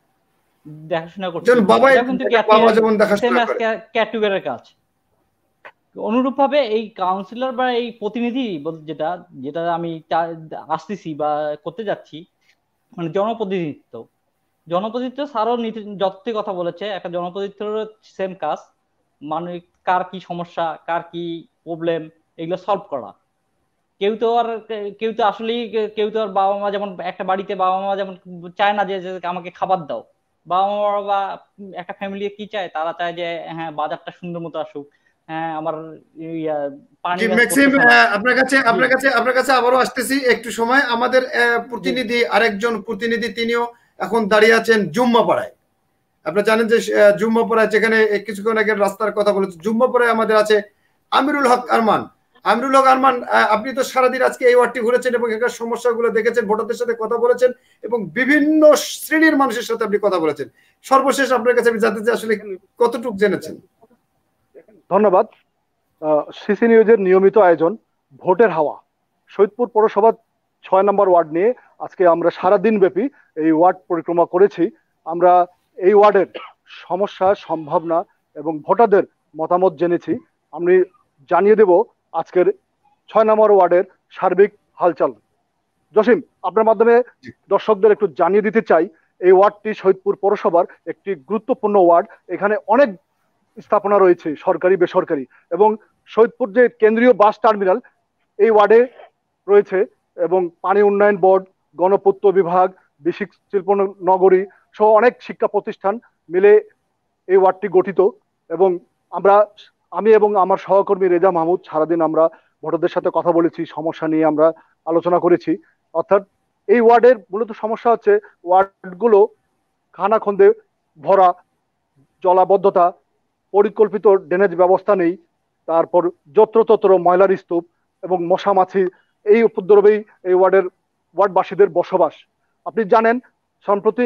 কেয়ারটেকারের কাজ। অনুরূপ ভাবে এই কাউন্সিলর বা এই প্রতিনিধি যেটা যেটা আমি আসতেছি বা করতে যাচ্ছি, মানে জনপ্রতিনিধিত্ব স্যারও যতই কথা বলেছে, একটা জনপ্রতিনিধিত্বের সেম কাজ, মানে কার কি সমস্যা, কার কি প্রবলেম, এগুলো সলভ করা। কেউ তো আসলেই কেউ তো আর বাবা মা যেমন একটা বাড়িতে বাবা মা যেমন চায় না যে আমাকে খাবার দাও, বাবা মা বা একটা ফ্যামিলি কি চায়, তারা চায় যে হ্যাঁ বাজারটা সুন্দর মতো আসুক, হ্যাঁ আমার পানি। আপনার কাছে আবারও আসতেছি একটু সময়। আমাদের প্রতিনিধি আরেকজন প্রতিনিধি তিনিও এখন দাঁড়িয়ে আছেন জুম্মাপাড়ায়। আপনারা জানেন যে জুম্মাপাড়ায় যেখানে কিছুক্ষণ আগে রাস্তার কথা বলেছে, জুম্মাপাড়ায় আমাদের আছে আমিরুল হক আরমান। আমিরুল হক আরমান, আপনি তো সারাদিন আজকে এই ওয়ার্ডটি ঘুরেছেন এবং এখানকার সমস্যাগুলো দেখেছেন, ভোটারদের সাথে কথা বলেছেন এবং বিভিন্ন শ্রেণীর মানুষের সাথে আপনি কথা বলেছেন। সর্বশেষ আপনার কাছে আমি জানতে চাই আসলে কতটুকু জেনেছেন? ধন্যবাদ। সিসি নিউজের নিয়মিত আয়োজন ভোটের হাওয়া, সৈয়দপুর পৌরসভা 6 নম্বর ওয়ার্ড নিয়ে আজকে আমরা সারাদিন ব্যাপী এই ওয়ার্ড পরিক্রমা করেছি। আমরা এই ওয়ার্ডের সমস্যা, সম্ভাবনা এবং ভোটারদের মতামত জেনেছি। আমি জানিয়ে দেব আজকের 6 নম্বর ওয়ার্ডের সার্বিক হালচাল। জসিম, আপনার মাধ্যমে দর্শকদের একটু জানিয়ে দিতে চাই, এই ওয়ার্ডটি সৈয়দপুর পৌরসভার একটি গুরুত্বপূর্ণ ওয়ার্ড। এখানে অনেক স্থাপনা রয়েছে, সরকারি বেসরকারি, এবং সৈয়দপুর যে কেন্দ্রীয় বাস টার্মিনাল এই ওয়ার্ডে রয়েছে, এবং পানি উন্নয়ন বোর্ড, গণপূর্ত বিভাগ, বিসিক শিল্প নগরী সহ অনেক শিক্ষা প্রতিষ্ঠান মিলে এই ওয়ার্ডটি গঠিত। এবং আমি এবং আমার সহকর্মী রেজা মাহমুদ সারাদিন আমরা ভোটারদের সাথে কথা বলেছি, সমস্যা নিয়ে আমরা আলোচনা করেছি। অর্থাৎ এই ওয়ার্ডের মূলত সমস্যা হচ্ছে ওয়ার্ডগুলো খানাখন্দে ভরা, জলাবদ্ধতা, পরিকল্পিত ড্রেনেজ ব্যবস্থা নেই, তারপর যত্রতত্র ময়লার স্তূপ এবং মশা মাছি, এই উপদ্রবেই এই ওয়ার্ডবাসীদের বসবাস। আপনি জানেন সম্প্রতি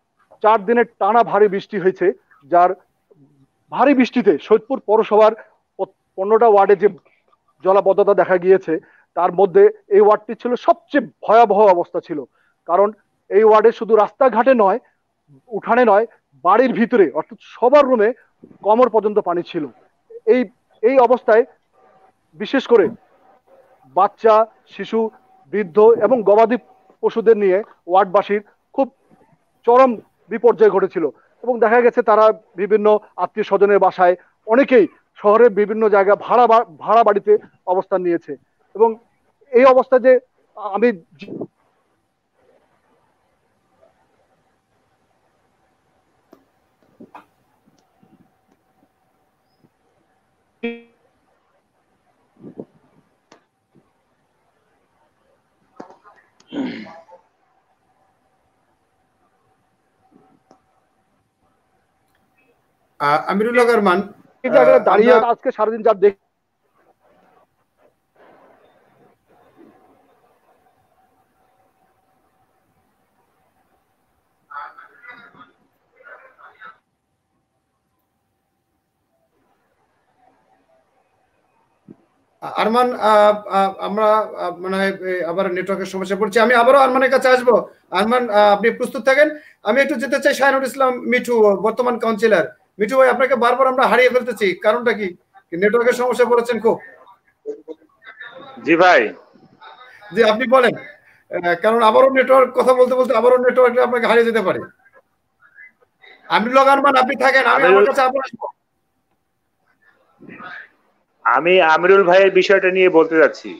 4 দিনের টানা ভারী বৃষ্টি হয়েছে, যার ভারী বৃষ্টিতে সৈয়দপুর পৌরসভার 15টা ওয়ার্ডে যে জলাবদ্ধতা দেখা গিয়েছে, তার মধ্যে এই ওয়ার্ডটি ছিল সবচেয়ে ভয়াবহ অবস্থা ছিল। কারণ এই ওয়ার্ডে শুধু রাস্তাঘাটে নয়, উঠানে নয়, বাড়ির ভিতরে অর্থাৎ সবার রুমে কোমর পর্যন্ত পানি ছিল। এই অবস্থায় বিশেষ করে বাচ্চা, শিশু, বৃদ্ধ এবং গবাদি পশুদের নিয়ে ওয়ার্ডবাসীর খুব চরম বিপর্যয় ঘটেছিল। এবং দেখা গেছে তারা বিভিন্ন আত্মীয় স্বজনের বাসায়, অনেকেই শহরের বিভিন্ন জায়গায় ভাড়া বাড়িতে অবস্থান নিয়েছে। এবং এই অবস্থা যে আমি আমিরুল হক আরমান দাঁড়িয়ে আজকে সারাদিন যা দেখ আরমান, আমরা মানে আবার নেটওয়ার্কের সমস্যা পড়ছি। আমি আবারও আরমানের কাছে আসবো। আরমান, আপনি প্রস্তুত থাকেন। আমি একটু যেতে চাই শাহিনুর ইসলাম মিঠু, বর্তমান কাউন্সিলর। মিঠু ভাই, আপনাকে বারবার আমরা হারিয়ে ফেলতেছি, কারণটা কি? নেটওয়ার্কের সমস্যা পড়েছেন খুব? জি ভাই। জি, আপনি বলেন, কারণ আবারও নেটওয়ার্ক, কথা বলতে বলতে আবারও নেটওয়ার্কে আপনাকে হারিয়ে যেতে পারে। আমিরুল হক আরমান, আপনি থাকেন, আমি আমার কাছে আবার আসবো। আমি আমিরুল ভাইয়ের বিষয়টা নিয়ে বলতে যাচ্ছি।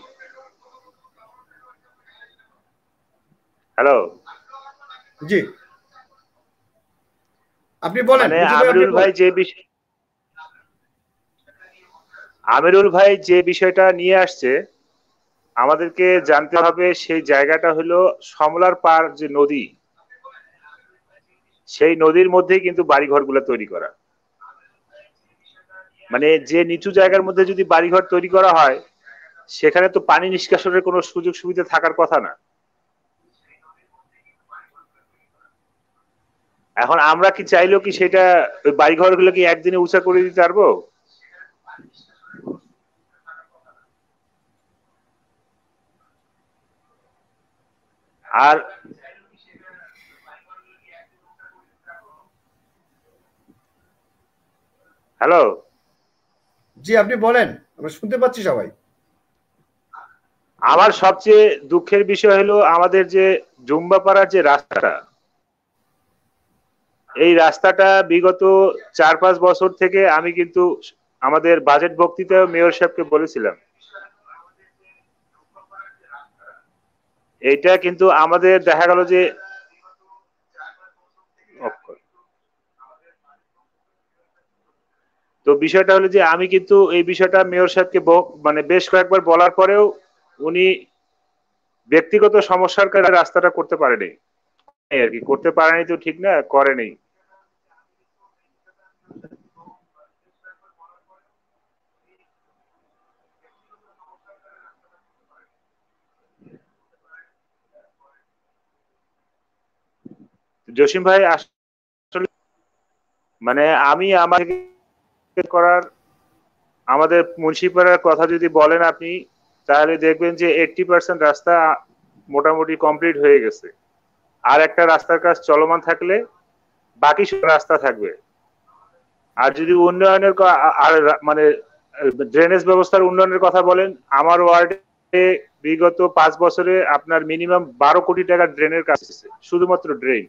হ্যালো, জি আপনি বলেন। আমিরুল ভাই যে বিষয়টা নিয়ে আসছে, আমাদেরকে জানতে হবে সেই জায়গাটা হলো সমলার পার যে নদী, সেই নদীর মধ্যেই কিন্তু বাড়িঘরগুলো তৈরি করা। মানে যে নিচু জায়গার মধ্যে যদি বাড়িঘর তৈরি করা হয়, সেখানে তো পানি নিষ্কাশনের কোনো সুযোগ সুবিধা থাকার কথা না। এখন আমরা কি চাইলেও কি সেটা ওই বাড়িঘরগুলো কি একদিনে উঁচা করে দিতে পারবো? আর হ্যালো, জি আপনি বলেন, আমরা শুনতে পাচ্ছি সবাই। আমার সবচেয়ে দুঃখের বিষয় হলো আমাদের যে জুম্বাপাড়ার যে রাস্তাটা, এই রাস্তাটা বিগত 4-5 বছর থেকে আমি কিন্তু আমাদের বাজেট বক্তৃতায় মেয়র সাহেবকে বলেছিলাম, এইটা কিন্তু আমাদের দেখা গেল যে তো বিষয়টা হলো যে আমি কিন্তু এই বিষয়টা মেয়র সাহেবকে মানে বেশ কয়েকবার বলার পরেও উনি ব্যক্তিগত সমস্যার কারণে রাস্তাটা করতে পারেনি আর কি। করতে পারেনি তো ঠিক না, করেনি। জসিম ভাই আসলে মানে আমি আমার করার আমাদের মুন্সিপাড়ার কথা যদি বলেন আপনি, তাহলে দেখবেন যে 80% রাস্তা মোটামুটি কমপ্লিট হয়ে গেছে। আর একটা রাস্তার কাজ চলমান থাকলে বাকি সব রাস্তা থাকবে। আর যদি উন্নয়নের আর মানে ড্রেনেজ ব্যবস্থার উন্নয়নের কথা বলেন, আমার ওয়ার্ডে বিগত 5 বছরে আপনার মিনিমাম 12 কোটি টাকা ড্রেনের কাজ হয়েছে, শুধুমাত্র ড্রেন।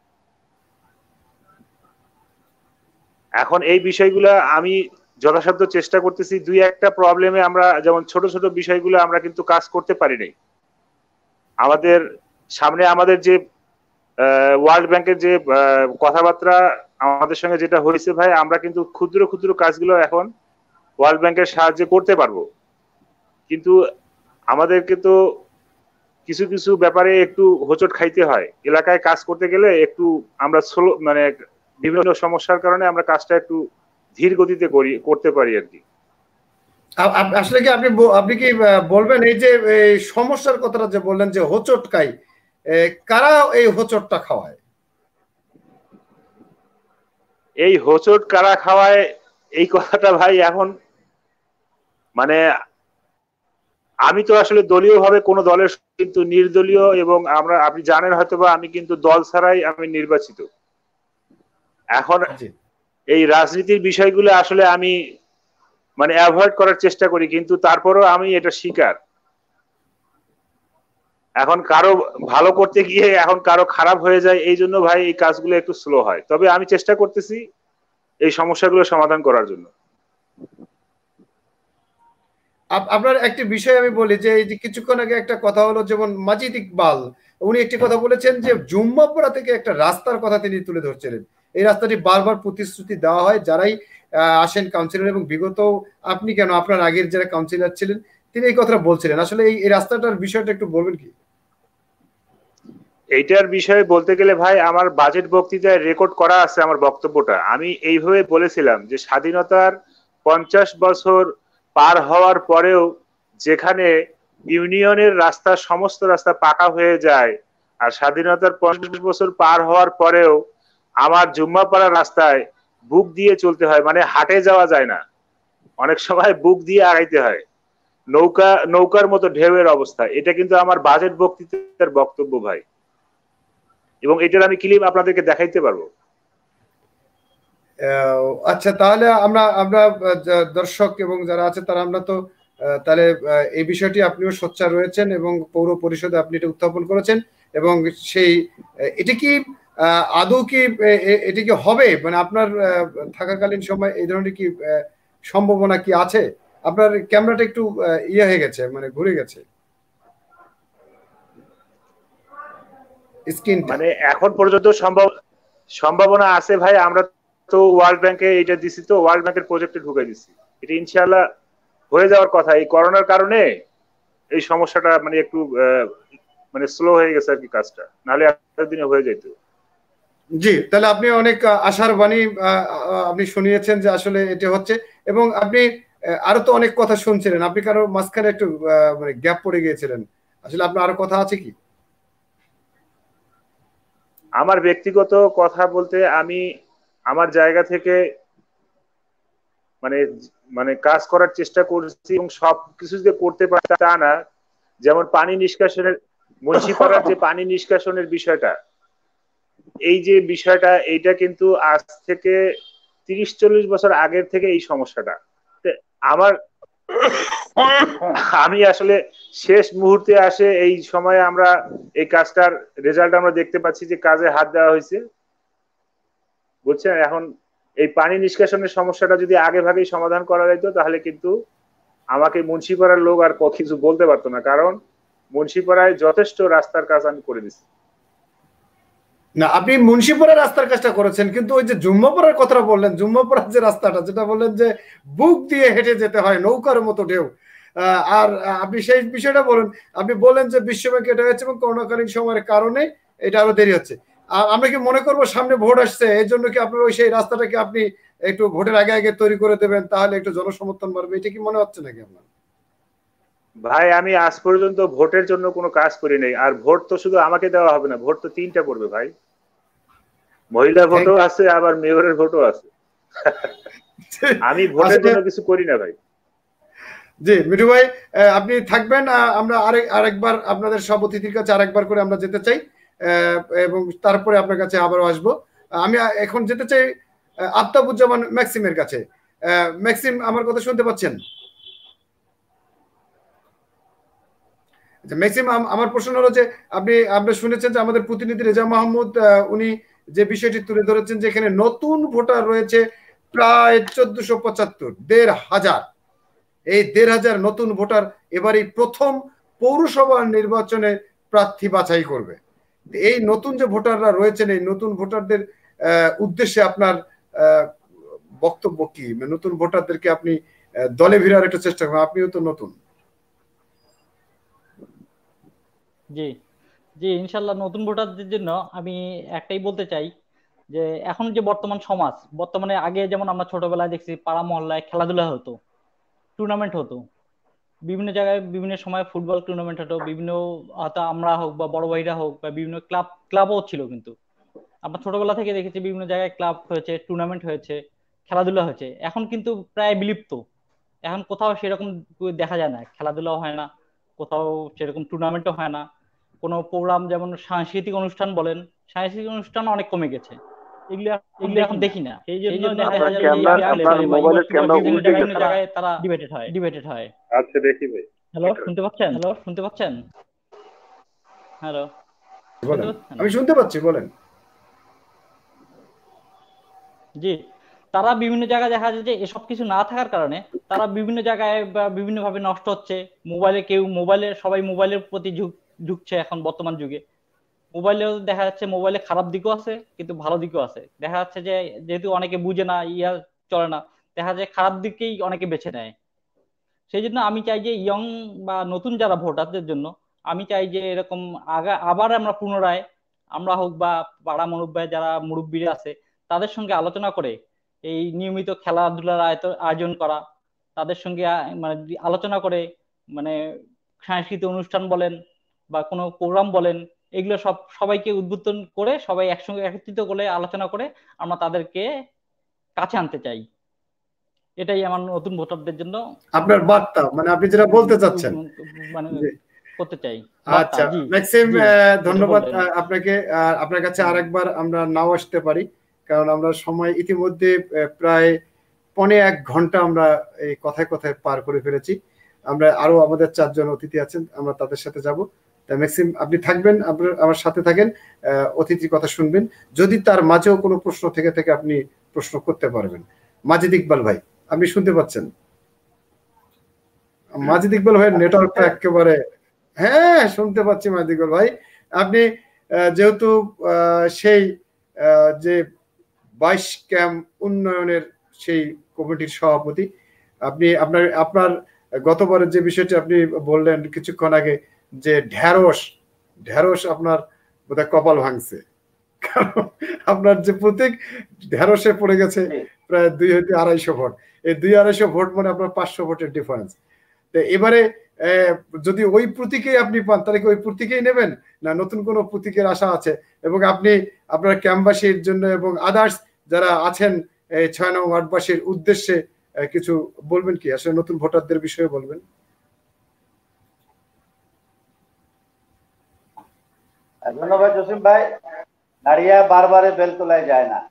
এখন এই বিষয়গুলো আমি যথাসাধ্য চেষ্টা করতেছি। দুই একটা প্রবলেমে আমরা যেমন ছোট ছোট বিষয়গুলো আমরা কিন্তু কাজ করতে পারি নাই। আমাদের সামনে আমাদের যে ওয়ার্ল্ড ব্যাংকের যে কথাবার্তা আমাদের সঙ্গে যেটা হয়েছে ভাই, আমরা কিন্তু ক্ষুদ্র ক্ষুদ্র কাজগুলো এখন ওয়ার্ল্ড ব্যাংকের সাহায্যে করতে পারবো। কিন্তু আমাদেরকে তো কিছু কিছু ব্যাপারে একটু হোঁচট খাইতে হয়। এলাকায় কাজ করতে গেলে একটু আমরা মানে বিভিন্ন সমস্যার কারণে আমরা কাজটা একটু ধীর গতিতে করতে পারি আর কি। আসলে কি আপনি কি বলবেন এই যে সমস্যার কথাটা যে বললেন যে হোঁচট খাই, কারা এই হোঁচটটা খাওয়ায়? এই হোঁচট কারা খাওয়ায় এই কথাটা ভাই এখন মানে আমি তো আসলে দলীয় ভাবে কোনো দলের কিন্তু নির্দলীয়, এবং আপনি জানেন হয়তোবা আমি কিন্তু দল ছাড়াই আমি নির্বাচিত। এখন এই রাজনীতির বিষয়গুলো আসলে আমি মানে অ্যাভয়েড করার চেষ্টা করি, কিন্তু তারপরেও আমি এটা স্বীকার। এখন কারো ভালো করতে গিয়ে এখন কারো খারাপ হয়ে যায়, এই জন্য ভাই এই কাজগুলো একটু স্লো হয়। তবে আমি চেষ্টা করতেছি এই সমস্যাগুলো সমাধান করার জন্য। আপনার একটি বিষয় আমি বলি যে এই যে কিছুক্ষণ আগে একটা কথা হলো, যেমন মাজিদ ইকবাল উনি একটি কথা বলেছেন যে জুম্মাপাড়া থেকে একটা রাস্তার কথা তিনি তুলে ধরছিলেন। এই রাস্তাটি বারবার প্রতিশ্রুতি দেওয়া হয় যারাই আসেন কাউন্সিলর, এবং বিগত আপনি কেন আপনার আগের যারা কাউন্সিলর ছিলেন তিনি এই কথাটা বলছিলেন। আসলে এই রাস্তাটার বিষয়টা একটু বলবেন কি? এইটার বিষয়ে বলতে গেলে ভাই আমার বাজেট বক্তৃতায় রেকর্ড করা আছে আমার বক্তব্যটা। আমি এইভাবে বলেছিলাম যে স্বাধীনতার 50 বছর পার হওয়ার পরেও যেখানে ইউনিয়নের রাস্তা সমস্ত রাস্তা পাকা হয়ে যায়, আর স্বাধীনতার 50 বছর পার হওয়ার পরেও আমার জুম্মাপাড়া রাস্তায় বুক দিয়ে চলতে হয়, মানে হাটে যাওয়া যায় না, অনেক সময় বুক দিয়ে আগাইতে হয়, নৌকার মতো ঢেউয়ের অবস্থা। এটা কিন্তু আমার বাজেট বক্তৃতার বক্তব্য ভাই, এবং এটার আমি ক্লিপ আপনাদেরকে দেখাইতে পারবো। আচ্ছা, তাহলে আমরা দর্শক এবং যারা আছে তারা আমরা তো তাহলে এই বিষয়টি আপনিও সোচ্চার রয়েছেন এবং পৌর পরিষদে আপনি এটা উত্থাপন করেছেন, এবং সেই এটা কি আদৌ কি এটা কি হবে, মানে আপনার থাকাকালীন সময় এই ধরনের কি সম্ভাবনা কি আছে? আপনার ক্যামেরাটা একটু ইয়ে হয়ে গেছে, মানে ঘুরে গেছে স্ক্রিন, মানে এখন পর্যন্ত সম্ভাবনা আছে ভাই। আমরা তো ওয়ার্ল্ড ব্যাংকে এটা দিছি, তো ওয়ার্ল্ড ব্যাংকের প্রজেক্টে ঢুকে দিছি, এটা ইনশাআল্লাহ হয়ে যাওয়ার কথা। এই করোনার কারণে এই সমস্যাটা মানে একটু মানে স্লো হয়ে গেছে আর কি কাজটা, নাহলে একদিনে হয়ে যেত। জি, তাহলে আপনি অনেক আশার বাণী আপনি শুনিয়েছেন যে আসলে এটা হচ্ছে, এবং আপনি আরো তো অনেক কথা শুনছিলেন, আপনি কারো মাঝখানে একটু মানে গ্যাপ পড়ে গিয়েছিলেন, আসলে আপনার আরো কথা আছে কি? আমার ব্যক্তিগত কথা বলতে আমি আমার জায়গা থেকে মানে মানে কাজ করার চেষ্টা করছি, এবং সবকিছু যে করতে পারি তা না। যেমন পানি নিষ্কাশনের, মুন্সিপাড়ার যে পানি নিষ্কাশনের বিষয়টা, এই যে বিষয়টা, এইটা কিন্তু আজ থেকে 30-40 বছর আগের থেকে এই সমস্যাটা আমার আমি আসলে শেষ মুহূর্তে আসে এই সময়ে আমরা এই কাজটার রেজাল্ট আমরা দেখতে পাচ্ছি যে কাজে হাত দেওয়া হয়েছে, বুঝছেন। এখন এই পানি নিষ্কাশনের সমস্যাটা যদি আগে ভাগেই সমাধান করা যেত তাহলে কিন্তু আমাকে মুন্সিপাড়ার লোক আর কিছু বলতে পারতো না, কারণ মুন্সিপাড়ায় যথেষ্ট রাস্তার কাজ আমি করে দিচ্ছি। না, আপনি মুন্সিপাড়ার রাস্তার কাজটা করেছেন, কিন্তু ওই যে জুম্মাপাড়ার কথাটা বললেন, জুম্মাপাড়ার যে রাস্তাটা যেটা বললেন যে বুক দিয়ে হেঁটে যেতে হয় নৌকার মতো ঢেউ, আর আপনি সেই বিষয়টা বলেন, আপনি বলেন যে বিশ্বব্যাংক এটা হয়েছে এবং করোনাকালীন সময়ের কারণে এটা আরো দেরি হচ্ছে। আমরা কি মনে করবো সামনে ভোট আসছে, এই জন্য কি আপনার ওই সেই রাস্তাটাকে আপনি একটু ভোটের আগে আগে তৈরি করে দেবেন, তাহলে একটু জনসমর্থন বাড়বে, এটা কি মনে হচ্ছে নাকি আপনার? ভাই আমি আজ পর্যন্ত ভোটের জন্য কোনো কাজ করি নাই। আর ভোট তো শুধু আমাকে দেওয়া হবে না, ভোট তো 3টা পড়বে ভাই, মহিলা ভোটও আছে আবার মেয়রের ভোটও আছে। আমি ভোটের জন্য কিছু করি না ভাই। জি মিঠু ভাই, আপনি থাকবেন, আমরা আরেকবার আপনাদের সব অতিথির কাছে আরেকবার করে আমরা যেতে চাই, এবং তারপরে আপনার কাছে আবারও আসবো। আমি এখন যেতে চাই আফতাবুজ্জামান ম্যাক্সিমের কাছে। ম্যাক্সিম, আমার কথা শুনতে পাচ্ছেন? ম্যাক্সিম, আমার প্রশ্ন হলো যে আপনি শুনেছেন যে আমাদের প্রতিনিধি রেজা মাহমুদ উনি যে বিষয়টি তুলে ধরেছেন যে এখানে নতুন ভোটার রয়েছে প্রায় 1475, 1500। এই 1500 নতুন ভোটার এবারই প্রথম পৌরসভা নির্বাচনে প্রার্থী বাছাই করবে। এই নতুন যে ভোটাররা রয়েছেন, এই নতুন ভোটারদের উদ্দেশ্যে আপনার বক্তব্য কি? নতুন ভোটারদেরকে আপনি দলে ভিড়ার একটা চেষ্টা করেন, আপনিও তো নতুন। জি জি, ইনশাল্লাহ নতুন ভোটারদের জন্য আমি একটাই বলতে চাই যে এখন যে বর্তমান সমাজ, বর্তমানে আগে যেমন আমরা ছোটবেলায় দেখছি পাড়া মহল্লায় খেলাধুলা হতো, টুর্নামেন্ট হতো, বিভিন্ন জায়গায় বিভিন্ন সময় ফুটবল টুর্নামেন্ট হতো, বিভিন্ন হয়তো আমরা হোক বা বড় ভাইরা হোক বা বিভিন্ন ক্লাবও ছিল। কিন্তু আমরা ছোটবেলা থেকে দেখেছি বিভিন্ন জায়গায় ক্লাব হয়েছে, টুর্নামেন্ট হয়েছে, খেলাধুলা হয়েছে। এখন কিন্তু প্রায় বিলুপ্ত, এখন কোথাও সেরকম দেখা যায় না, খেলাধুলাও হয় না, কোথাও সেরকম টুর্নামেন্টও হয় না। কোনো প্রোগ্রাম যেমন সাংস্কৃতিক অনুষ্ঠান বলেন, সাংস্কৃতিক অনুষ্ঠান অনেক কমে গেছে, এগুলো এগুলো এখন দেখি না। সেই জন্য দেখা যায় যে বিভিন্ন জায়গায় তারা ডিবেটেড হয়। আচ্ছা দেখি ভাই। হ্যালো, শুনতে পাচ্ছেন? হ্যালো, শুনতে পাচ্ছেন? হ্যালো, বলেন। আমি শুনতে পাচ্ছি, বলেন। জি, তারা বিভিন্ন জায়গায় দেখা যায় যে এসব কিছু না থাকার কারণে তারা বিভিন্ন জায়গায় বা বিভিন্ন ভাবে নষ্ট হচ্ছে। সবাই মোবাইলের প্রতি ঝুঁকছে এখন বর্তমান যুগে। মোবাইলেও দেখা যাচ্ছে মোবাইলে খারাপ দিকও আছে কিন্তু ভালো দিকও আছে। দেখা যাচ্ছে যে যেহেতু অনেকে বুঝে না, চলে না, দেখা যায় খারাপ দিকেই অনেকে বেছে নেয়। সেই জন্য আমি চাই যে ইয়ং বা নতুন যারা ভোটারদের জন্য আমি চাই যে এরকম আবার আমরা পুনরায়, আমরা হোক বা পাড়া মুরব্বী যারা মুরব্বীরা আছে তাদের সঙ্গে আলোচনা করে এই নিয়মিত খেলাধুলার আয়োজন করা, তাদের সঙ্গে মানে আলোচনা করে, মানে সাংস্কৃতিক অনুষ্ঠান বলেন বা কোনো প্রোগ্রাম বলেন, এগুলো সবাইকে উদ্বুদ্ধ করে, সবাই একসঙ্গে একত্রিত করে আলোচনা করে আমরা তাদেরকে কাছে আনতে চাই। এটাই আমার নতুন ভোটারদের জন্য আপনার বার্তা, মানে আপনি যেটা বলতে চাচ্ছেন মানে করতে চাই। আচ্ছা ম্যাক্সিম, ধন্যবাদ আপনাকে। আপনার কাছে আরেকবার আমরা নাও আসতে পারি, কারণ আমরা সময় ইতিমধ্যে প্রায় 1.25 ঘন্টা আমরা এই কথায় কথায় পার করে ফেলেছি। আমরা আরো আমাদের 4 জন অতিথি আছেন, আমরা তাদের সাথে যাব। তা ম্যাক্সিম, আপনি থাকবেন, আমার সাথে থাকেন, অতিথির কথা শুনবেন, যদি তার মাঝেও কোনো প্রশ্ন থেকে থাকে আপনি প্রশ্ন করতে পারবেন। মাজিদ ইকবাল ভাই, আপনি শুনতে পাচ্ছেন? মাজিদ ইকবাল ভাই নেটওয়ার্কটা একেবারে, হ্যাঁ শুনতে পাচ্ছি মাজিদ ইকবাল ভাই। আপনি যেহেতু সেই যে 22 ক্যাম্প উন্নয়নের সেই কমিটির সভাপতি, আপনি আপনার গতবারের যে বিষয়টি আপনি বললেন কিছুক্ষণ আগে, যে ঢেঁড়স আপনার বোধহয় কপাল ভাঙছে, কারণ আপনার যে প্রতীক ঢেঁড়সে পড়ে গেছে প্রায় 200-250 ভোট। এই 200-250 ভোট মানে আপনার 500 ভোটের ডিফারেন্স। তো এবারে যদি ওই প্রতীকেই আপনি পান, তাহলে কি ওই প্রতীকেই নেবেন, না নতুন কোনো প্রতীকের আশা আছে? এবং আপনি আপনার ক্যাম্পবাসীর জন্য এবং আদার্স যারা আছেন 6 নং ওয়ার্ডবাসীর উদ্দেশ্যে কিছু বলবেন কি? আসলে নতুন ভোটারদের বিষয়ে বলবেন। ধন্যবাদ জসিম ভাই। দাঁড়িয়ে বারবারে বেল তোলায় যায় না,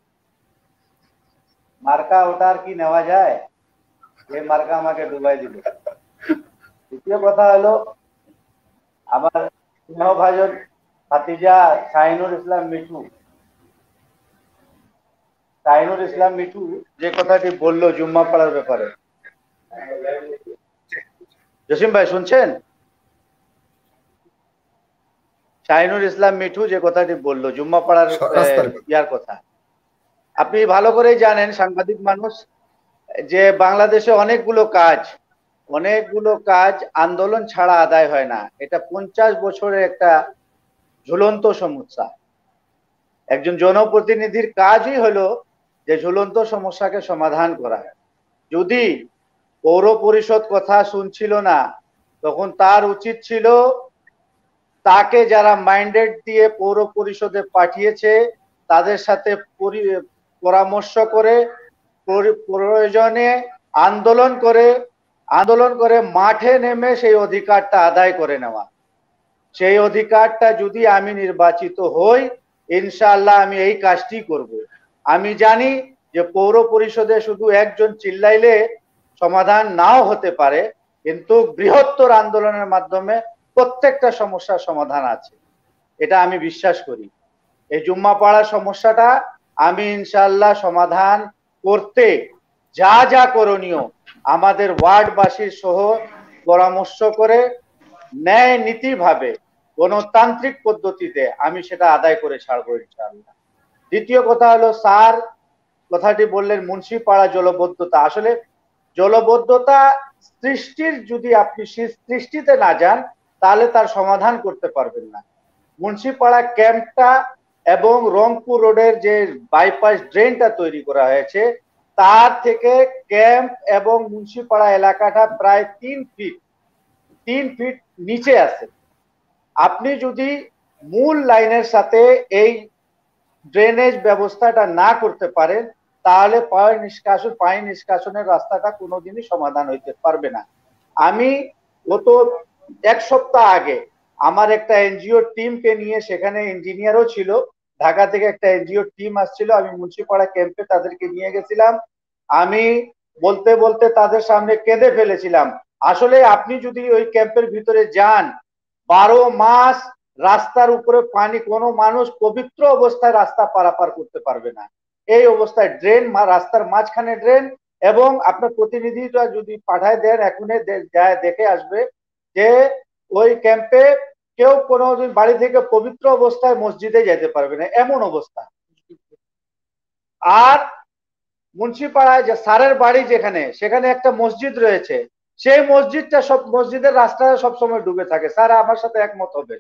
মার্কা ওটার কি নেওয়া যায়? এই মার্কা আমাকে ডুবাই দিল। দ্বিতীয় কথা হলো, আমার স্নেহভাজন ভাতিজা শাহিনুর ইসলাম মিঠু যে কথাটি বললো জুম্মা পাড়ার ব্যাপারে, জসিম ভাই শুনছেন? শাহিনুর ইসলাম মিঠু যে কথাটি বললো জুম্মা পাড়ার ইয়ার কথা, আপনি ভালো করেই জানেন সাংবাদিক মানুষ যে বাংলাদেশে অনেকগুলো কাজ আন্দোলন ছাড়া আদায় হয় না। এটা 50 বছরের একটা ঝুলন্ত সমস্যা। একজন জনপ্রতিনিধির কাজই হলো যে ঝুলন্ত সমস্যাকে সমাধান করা। যদি পৌর পরিষদ কথা শুনছিল না, তখন তার উচিত ছিল তাকে যারা মাইন্ডেড দিয়ে পৌর পরিষদে পাঠিয়েছে তাদের সাথে পরামর্শ করে প্রয়োজনে আন্দোলন করে মাঠে নেমে সেই অধিকারটা আদায় করে নেওয়া। সেই অধিকারটা যদি আমি নির্বাচিত হই, ইনশাআল্লাহ আমি এই কাজটি করব। আমি জানি যে পৌর পরিষদে শুধু একজন চিল্লাইলে সমাধান নাও হতে পারে, কিন্তু বৃহত্তর আন্দোলনের মাধ্যমে প্রত্যেকটা সমস্যার সমাধান আছে, এটা আমি বিশ্বাস করি। এই জুম্মাপাড়া সমস্যাটা আমি ইনশাআল্লাহ সমাধান করতে যা যা করণীয় আমাদের ওয়ার্ডবাসীর সহ পরামর্শ করে ন্যায় নীতিভাবে গণতান্ত্রিক পদ্ধতিতে আমি সেটা আদায় করে ছাড়বো ইনশাআল্লাহ। দ্বিতীয় কথা হলো, স্যার কথাটি বললেন মুন্সিপাড়া জলবদ্ধতা। আসলে জলবদ্ধতা সৃষ্টির যদি আপনি সৃষ্টিতে না যান তাহলে তার সমাধান করতে পারবেন না। মুন্সিপাড়া ক্যাম্পটা এবং রংপুর রোডের যে বাইপাস ড্রেনটা তৈরি করা হয়েছে তার থেকে ক্যাম্প এবং মুন্সিপাড়া এলাকাটা প্রায় 3 ফিট নিচে আছে। আপনি যদি মূল লাইনের সাথে এই ড্রেনেজ ব্যবস্থাটা না করতে পারেন তাহলে পানি নিষ্কাশনের রাস্তাটা কোনোদিনই সমাধান হইতে পারবে না। আমি গত 1 সপ্তাহ আগে আমার একটা এনজিও টিমকে নিয়ে, সেখানে ইঞ্জিনিয়ারও ছিল, ঢাকা থেকে একটা এনজিও টিম আসছিল, আমি মুন্সিপাড়া ক্যাম্পে তাদেরকে নিয়ে গেছিলাম। আমি বলতে বলতে তাদের সামনে কেঁদে ফেলেছিলাম। আসলে আপনি যদি ওই ক্যাম্পের ভিতরে যান, 12 মাস রাস্তার উপরে পানি, কোনো মানুষ পবিত্র অবস্থায় রাস্তা পারাপার করতে পারবে না। এই অবস্থায় ড্রেন, রাস্তার মাঝখানে ড্রেন, এবং আপনার প্রতিনিধিটা যদি পাঠায় দেন এখনই যায় দেখে আসবে যে ওই ক্যাম্পে কেউ কোনোদিন বাড়ি থেকে পবিত্র অবস্থায় মসজিদে যেতে পারবে না, এমন অবস্থা। আর মুন্সিপাড়ায় যে স্যারের বাড়ি যেখানে, সেখানে একটা মসজিদ রয়েছে, সেই মসজিদটা মসজিদের রাস্তায় সবসময় ডুবে থাকে। স্যার আমার সাথে একমত হবে।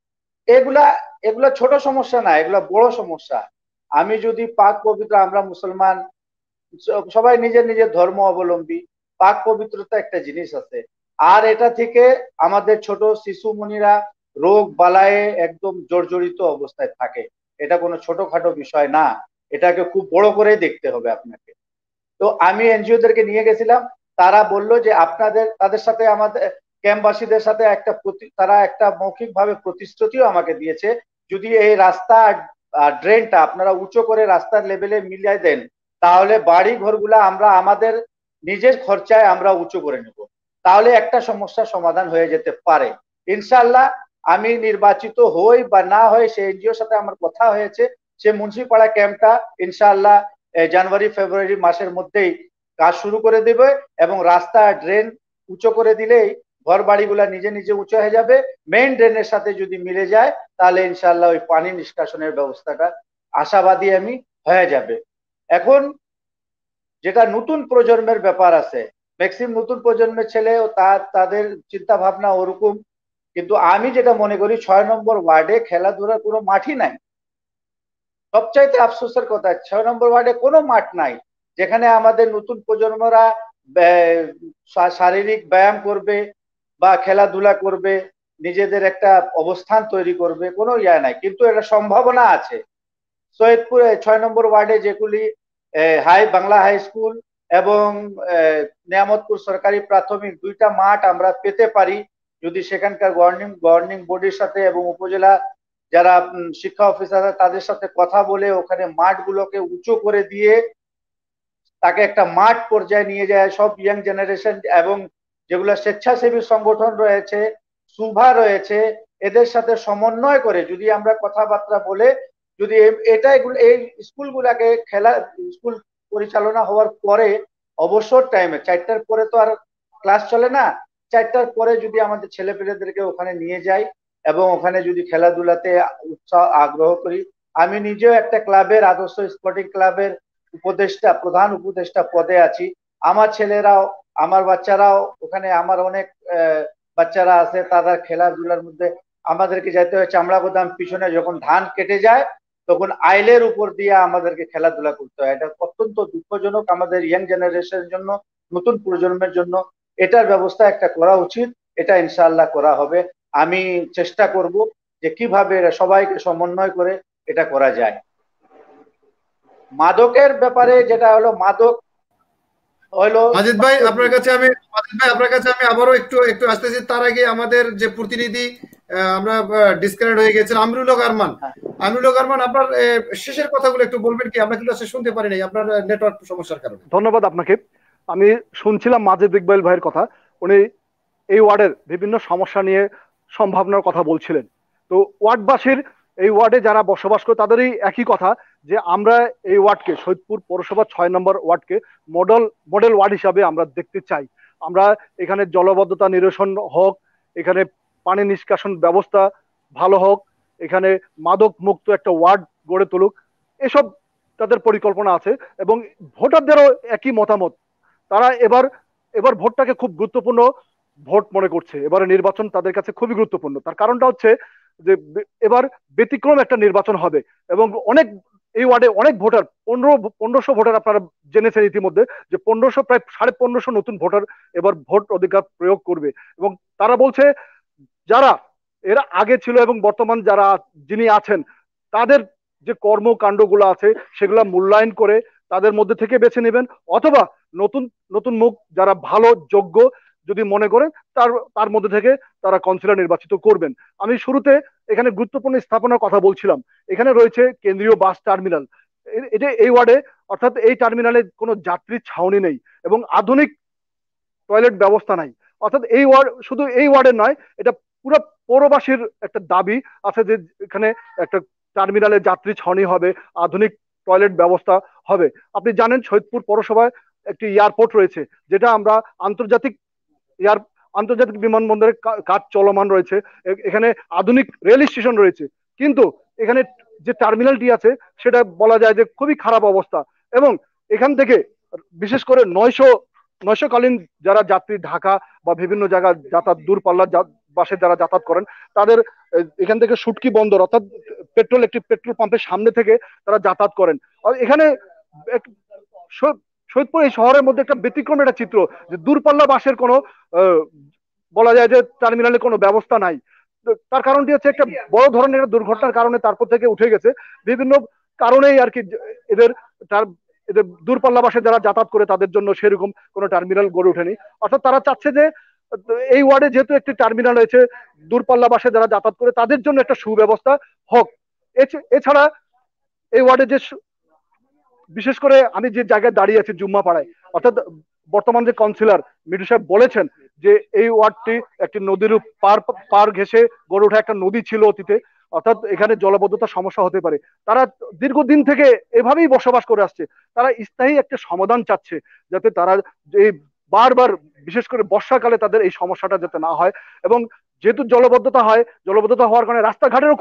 এগুলা ছোট সমস্যা না, এগুলা বড় সমস্যা। আমি যদি পাক পবিত্র, আমরা মুসলমান সবাই নিজের নিজের ধর্ম অবলম্বী, পাক পবিত্রতা একটা জিনিস আছে। আর এটা থেকে আমাদের ছোট শিশু মনিরা রোগ বালায়ে একদম জর্জরিত অবস্থায় থাকে। এটা কোনো ছোটখাটো বিষয় না, এটাকে খুব বড় করে দেখতে হবে আপনাকে। তো আমি এনজিওদেরকে নিয়ে গেছিলাম, তারা বলল যে তাদের সাথে আমাদের ক্যাম্পবাসীদের সাথে তারা একটা মৌখিকভাবে প্রতিশ্রুতিও আমাকে দিয়েছে, যদি এই রাস্তা ড্রেনটা আপনারা উঁচু করে রাস্তার লেভেলে মিলিয়ে দেন তাহলে বাড়ি ঘরগুলা আমরা আমাদের নিজের খরচায় আমরা উঁচু করে নেব, তাহলে একটা সমস্যার সমাধান হয়ে যেতে পারে। ইনশাআল্লাহ আমি নির্বাচিত হই বা না হই, সেই এনজিওর সাথে আমার কথা হয়েছে, সে মুন্সিপাড়া ক্যাম্পটা ইনশাআল্লাহ জানুয়ারি ফেব্রুয়ারি মাসের মধ্যেই কাজ শুরু করে দেবে, এবং রাস্তা ড্রেন উঁচু করে দিলেই ঘর বাড়িগুলা নিজে নিজে উঁচু হয়ে যাবে। মেইন ড্রেনের সাথে যদি মিলে যায় তাহলে ইনশাআল্লাহ ওই পানি নিষ্কাশনের ব্যবস্থাটা আশাবাদী আমি হয়ে যাবে। এখন যেটা নতুন প্রজন্মের ব্যাপার আছে, ম্যাক্সিমাম নতুন প্রজন্মের ছেলে ও তাদের চিন্তা ভাবনা ওরকম, কিন্তু আমি যেটা মনে করি 6 নম্বর ওয়ার্ডে খেলাধুলার কোনো মাঠই নাই। সবচাইতে আফসোসের কথা, 6 নম্বর ওয়ার্ডে কোনো মাঠ নাই যেখানে আমাদের নতুন প্রজন্মরা শারীরিক ব্যায়াম করবে বা খেলাধুলা করবে, নিজেদের একটা অবস্থান তৈরি করবে, কোনো ইয়া নাই। কিন্তু এটা সম্ভাবনা আছে। সৈয়দপুরে 6 নম্বর ওয়ার্ডে যেগুলি বাংলা হাই স্কুল এবং নিয়ামতপুর সরকারি প্রাথমিক, 2টা মাঠ আমরা পেতে পারি যদি সেখানকার গভর্নিং বডির সাথে এবং উপজেলা যারা শিক্ষা অফিসার তাদের সাথে কথা বলে ওখানে মাঠগুলোকে উঁচু করে দিয়ে তাকে একটা মাঠ পর্যায়ে নিয়ে যায়। সব ইয়াং জেনারেশন এবং যেগুলো স্বেচ্ছাসেবী সংগঠন রয়েছে, সুভা রয়েছে, এদের সাথে সমন্বয় করে যদি আমরা কথাবার্তা বলে যদি এই স্কুলগুলাকে স্কুল পরিচালনা হওয়ার পরে অবসর টাইমে 4টার পরে তো আর ক্লাস চলে না, 4টার পরে যদি আমাদের ছেলেপেলেদেরকে ওখানে নিয়ে যাই এবং ওখানে যদি খেলাধুলাতে উৎসাহ আগ্রহ করি। আমি নিজেও একটা ক্লাবের, আদর্শ স্পোর্টিং ক্লাবের প্রধান উপদেষ্টা পদে আছি। আমার ছেলেরাও, আমার বাচ্চারাও ওখানে, আমার অনেক বাচ্চারা আছে, তারা খেলাধুলার মধ্যে আমাদেরকে যাইতে হয় চামড়া গোদাম পিছনে, যখন ধান কেটে যায় তখন আইলের উপর দিয়ে আমাদেরকে খেলাধুলা করতে হয়। এটা অত্যন্ত দুঃখজনক আমাদের ইয়াং জেনারেশনের জন্য, নতুন প্রজন্মের জন্য। এটার ব্যবস্থা একটা করা উচিত, এটা ইনশাআল্লাহ করা হবে। আমি চেষ্টা করব যে কিভাবে সবাইকে সমন্বয় করে এটা করা যায়। মাদকের ব্যাপারে যেটা হলো, মাদক হলো মাজিদ ভাই আপনার কাছে আমি আবারও একটু একটু আসতেছি। তার আগে আমাদের যে প্রতিনিধি আমরা ডিসকানেক্ট হয়ে গেছেন, আমিরুল হক আরমান। আমিরুল হক আরমান, আপনার শেষের কথাগুলো একটু বলবেন কি? আমরা কিন্তু আসলে শুনতে পারি নাই আপনার নেটওয়ার্ক সমস্যার কারণে। ধন্যবাদ আপনাকে। আমি শুনছিলাম মাজিদ ইকবাল ভাইয়ের কথা, উনি এই ওয়ার্ডের বিভিন্ন সমস্যা নিয়ে সম্ভাবনার কথা বলছিলেন। তো ওয়ার্ডবাসীর, এই ওয়ার্ডে যারা বসবাস করে তাদেরই একই কথা যে আমরা এই ওয়ার্ডকে, সৈয়দপুর পৌরসভা 6 নম্বর ওয়ার্ডকে মডেল ওয়ার্ড হিসাবে আমরা দেখতে চাই। আমরা এখানে জলবদ্ধতা নিরসন হোক, এখানে পানি নিষ্কাশন ব্যবস্থা ভালো হোক, এখানে মাদক মুক্ত একটা ওয়ার্ড গড়ে তুলুক, এসব তাদের পরিকল্পনা আছে। এবং ভোটারদেরও একই মতামত। তারা এবার ভোটটাকে খুব গুরুত্বপূর্ণ ভোট মনে করছে। এবারে নির্বাচন তাদের কাছে খুবই গুরুত্বপূর্ণ। তার কারণটা হচ্ছে যে এবার ব্যতিক্রম একটা নির্বাচন হবে এবং এই ওয়ার্ডে অনেক ভোটার, 1500 ভোটার আপনারা জেনেছেন ইতিমধ্যে, যে 1500 প্রায় 1550 নতুন ভোটার এবার ভোট অধিকার প্রয়োগ করবে। এবং তারা বলছে যারা এরা আগে ছিল এবং বর্তমান যারা যিনি আছেন তাদের যে কর্মকাণ্ডগুলো আছে সেগুলা মূল্যায়ন করে তাদের মধ্যে থেকে বেছে নেবেন, অথবা নতুন নতুন মুখ যারা ভালো যোগ্য যদি মনে করেন তার মধ্যে থেকে তারা কাউন্সিলর নির্বাচিত করবেন। আমি শুরুতে এখানে গুরুত্বপূর্ণ স্থাপনার কথা বলছিলাম। এখানে রয়েছে কেন্দ্রীয় বাস টার্মিনাল। এটা এই ওয়ার্ডে, অর্থাৎ এই টার্মিনালে কোনো যাত্রী ছাউনি নেই এবং আধুনিক টয়লেট ব্যবস্থা নাই। অর্থাৎ এই ওয়ার্ড, শুধু এই ওয়ার্ডের নয়, এটা পুরো পৌরবাসীর একটা দাবি আছে যে এখানে একটা টার্মিনালে যাত্রী ছাউনি হবে, আধুনিক টয়লেট ব্যবস্থা হবে। আপনি জানেন সৈয়দপুর পৌরসভায় একটি এয়ারপোর্ট রয়েছে, যেটা আমরা আন্তর্জাতিক বিমানবন্দরের কাজ চলমান রয়েছে। এখানে আধুনিক রেল স্টেশন রয়েছে, কিন্তু এখানে যে টার্মিনালটি আছে সেটা বলা যায় যে খুবই খারাপ অবস্থা। এবং এখান থেকে বিশেষ করে 900কালীন যারা যাত্রী ঢাকা বা বিভিন্ন জায়গায় যাতায়াত, দূরপাল্লার বাসে যারা যাতায়াত করেন, তাদের এখান থেকে সুটকি বন্দর, অর্থাৎ একটি পেট্রোল পাম্পের সামনে থেকে তারা যাতায়াত করেন। এখানে সৈয়দপুর এই শহরের মধ্যে একটা ব্যতিক্রম একটা চিত্র, যে দূরপাল্লা বাসের কোনো বলা যায় যে টার্মিনালে কোনো ব্যবস্থা নাই। তার কারণটি হচ্ছে একটা বড় ধরনের একটা দুর্ঘটনার কারণে তারপর থেকে উঠে গেছে। বিভিন্ন কারণেই আর কি এদের দূরপাল্লা বাসে যারা যাতায়াত করে তাদের জন্য সেরকম কোনো টার্মিনাল গড়ে ওঠেনি। অর্থাৎ তারা চাচ্ছে যে এই ওয়ার্ডে যেহেতু একটি টার্মিনাল রয়েছে, দূরপাল্লা বাসে যারা যাতায়াত করে তাদের জন্য একটা সুব্যবস্থা হোক। এছাড়া এই ওয়ার্ডে যে বিশেষ করে আমি যে জায়গায় দাঁড়িয়ে আছি জুম্মাপাড়ায়, অর্থাৎ বর্তমান যে কাউন্সিলর মিঠু সাহেব বলেছেন যে এই ওয়ার্ডটি একটি নদীর পার ঘেঁষে গড়ে ওঠা একটা নদী ছিল অতীতে, অর্থাৎ এখানে জলবদ্ধতার সমস্যা হতে পারে। তারা দীর্ঘদিন থেকে এভাবেই বসবাস করে আসছে। তারা স্থায়ী একটা সমাধান চাচ্ছে, যাতে তারা এই বারবার, বিশেষ করে বর্ষাকালে তাদের এই সমস্যাটা যাতে না হয়। এবং যেহেতু জলবদ্ধতা হওয়ার কারণে রাস্তাঘাটেরও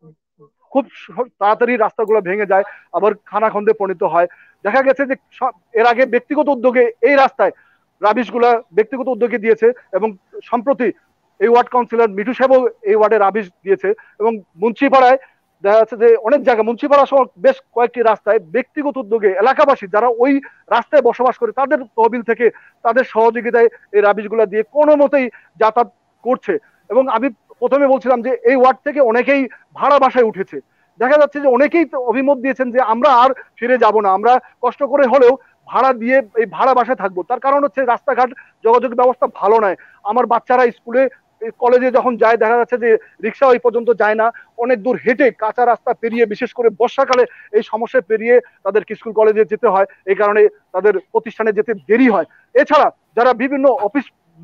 খুব তাড়াতাড়ি রাস্তাগুলো ভেঙে যায়, আবার খানাখন্দে পরিণত হয়। দেখা গেছে যে এর আগে ব্যক্তিগত উদ্যোগে এই রাস্তায় রাবিশগুলা ব্যক্তিগত উদ্যোগে দিয়েছে, এবং সম্প্রতি এই ওয়ার্ড কাউন্সিলর মিঠু সাহেবও এই ওয়ার্ডে রাবিশ দিয়েছে। এবং মুন্সিপাড়ায় দেখা যাচ্ছে যে অনেক জায়গা, মুন্সিপাড়া সহ বেশ কয়েকটি রাস্তায় ব্যক্তিগত উদ্যোগে এলাকাবাসী যারা ওই রাস্তায় বসবাস করে তাদের তহবিল থেকে, তাদের সহযোগিতায় এই রাবিশগুলা দিয়ে কোনো মতেই যাতায়াত করছে। এবং আমি প্রথমে বলছিলাম যে এই ওয়ার্ড থেকে অনেকেই ভাড়া বাসায় উঠেছে। দেখা যাচ্ছে যে অনেকেই অভিমত দিয়েছেন যে আমরা আর ফিরে যাব না, আমরা কষ্ট করে হলেও ভাড়া দিয়ে এই ভাড়া বাসায় থাকবো। তার কারণ হচ্ছে রাস্তাঘাট, যোগাযোগ ব্যবস্থা ভালো নয়। আমার বাচ্চারা স্কুলে কলেজে যখন যায় দেখা যাচ্ছে যে রিক্সা ওই পর্যন্ত যায় না, অনেক দূর হেঁটে কাঁচা রাস্তা পেরিয়ে, বিশেষ করে বর্ষাকালে এই সমস্যা পেরিয়ে তাদের স্কুল কলেজে যেতে হয়। এই কারণে তাদের প্রতিষ্ঠানে যেতে দেরি হয়। এছাড়া যারা বিভিন্ন অফিস,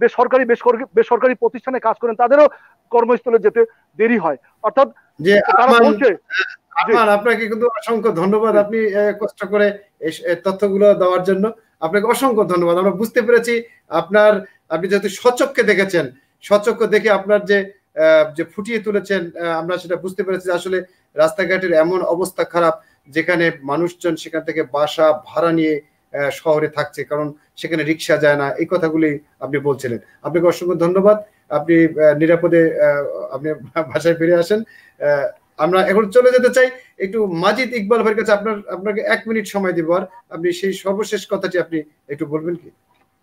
বেসরকারি প্রতিষ্ঠানে কাজ করেন, তাদেরও কর্মস্থলে যেতে দেরি হয়। অর্থাৎ তারা বলছে। আপনাকে কিন্তু অসংখ্য ধন্যবাদ, আপনি কষ্ট করে এই তথ্যগুলো দেওয়ার জন্য আপনাকে অসংখ্য ধন্যবাদ। আমরা বুঝতে পেরেছি আপনি যেহেতু স্বচক্ষে দেখেছেন, স্বচক্ষে দেখে আপনার যে ফুটিয়ে তুলেছেন, আমরা সেটা বুঝতে পেরেছি আসলে রাস্তাঘাটের এমন অবস্থা খারাপ যেখানে মানুষজন সেখান থেকে বাসা ভাড়া নিয়ে শহরে থাকছে, কারণ সেখানে রিক্সা যায় না। এই কথাগুলি আপনি বলছিলেন। আপনাকে অসংখ্য ধন্যবাদ। আপনি নিরাপদে আপনি বাসায় ফিরে আসেন। আমরা এখন চলে যেতে চাই একটু মাজিদ ইকবাল ভাইয়ের কাছে। আপনাকে 1 মিনিট সময় দিব, আর আপনি সেই সর্বশেষ কথাটি আপনি একটু বলবেন কি?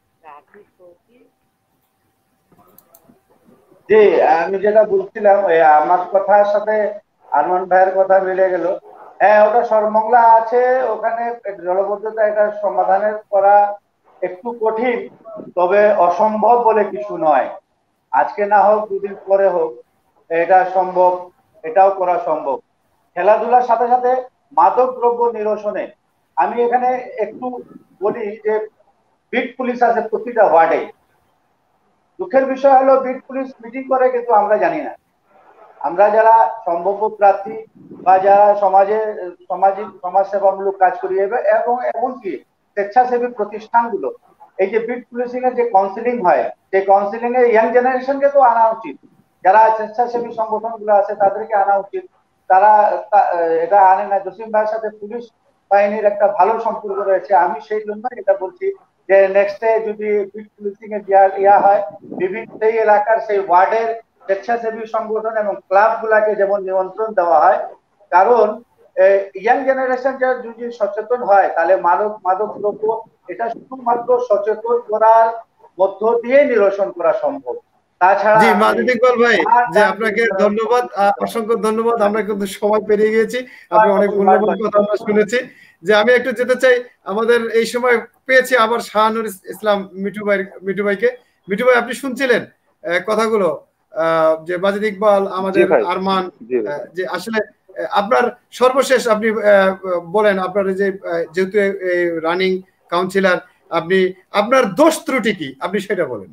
জি, আমি যেটা বলছিলাম আমার কথার সাথে আরমান ভাইয়ের কথা মিলে গেল। হ্যাঁ, ওটা সরমংলা আছে, ওখানে জলবদ্ধতা এটা সমাধানের করা একটু কঠিন, তবে অসম্ভব বলে কিছু নয়। আজকে না হোক, দুদিন পরে হোক, এটা সম্ভব, এটাও করা সম্ভব। খেলাধুলার সাথে সাথে মাদক দ্রব্য নিরসনে আমি এখানে একটু বলি যে বিট পুলিশ আছে প্রতিটা ওয়ার্ডে। দুঃখের বিষয় হলো বিট পুলিশ মিটিং করে, কিন্তু আমরা জানি না। আমরা যারা সম্ভাব্য প্রার্থী বা যারা সমাজসেবামূলক কাজ করি এবং এমনকি স্বেচ্ছাসেবী প্রতিষ্ঠানগুলো, এই যে বিট পুলিশিং এর যে কাউন্সিলিং হয়, সেই কাউন্সিলিং এ ইয়াং জেনারেশনকে তো আনা উচিত। যারা স্বেচ্ছাসেবী সংগঠনগুলো আছে তাদেরকে আনা উচিত। তারা এটা আনে না। জসিম ভাইয়ের সাথে পুলিশ বাহিনীর একটা ভালো সম্পর্ক রয়েছে। আমি সেই জন্য এটা বলছি যে নেক্সটে যদি বিট পুলিশিং এর ইয়া হয়, বিভিন্ন সেই এলাকার সেই ওয়ার্ডের স্বেচ্ছাসেবী সংগঠন এবং ক্লাব গুলাকে যেমন নিমন্ত্রণ দেওয়া হয়। কারণ ইয়াং জেনারেশন যদি সচেতন হয়, তাহলে মাদক দ্রব্য এটা শুধুমাত্র সচেতন করার মধ্য দিয়ে নিরসন করা সম্ভব। তাছাড়া জি, মাজিদ ইকবাল ভাই, যে আপনাকে ধন্যবাদ, অসংখ্য ধন্যবাদ। আমরা কিন্তু সময় পেরিয়ে গেছি, আপনি অনেক মূল্যবান কথা আমরা শুনেছি। যে আমি একটু যেতে চাই, আমাদের এই সময় পেয়েছি আবার শাহানুর ইসলাম মিঠু ভাইকে। মিঠু ভাই, আপনি শুনছিলেন কথাগুলো, যে মাজিদ ইকবাল, আমাদের আরমান, যে আসলে আপনার সর্বশেষ আপনি বলেন, আপনার যে যেহেতু রানিং কাউন্সিলর, আপনি আপনার দোষ ত্রুটি কি, আপনি সেটা বলেন।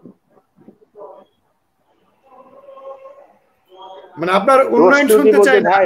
মানে আপনার উন্নয়ন শুনতে চাই না।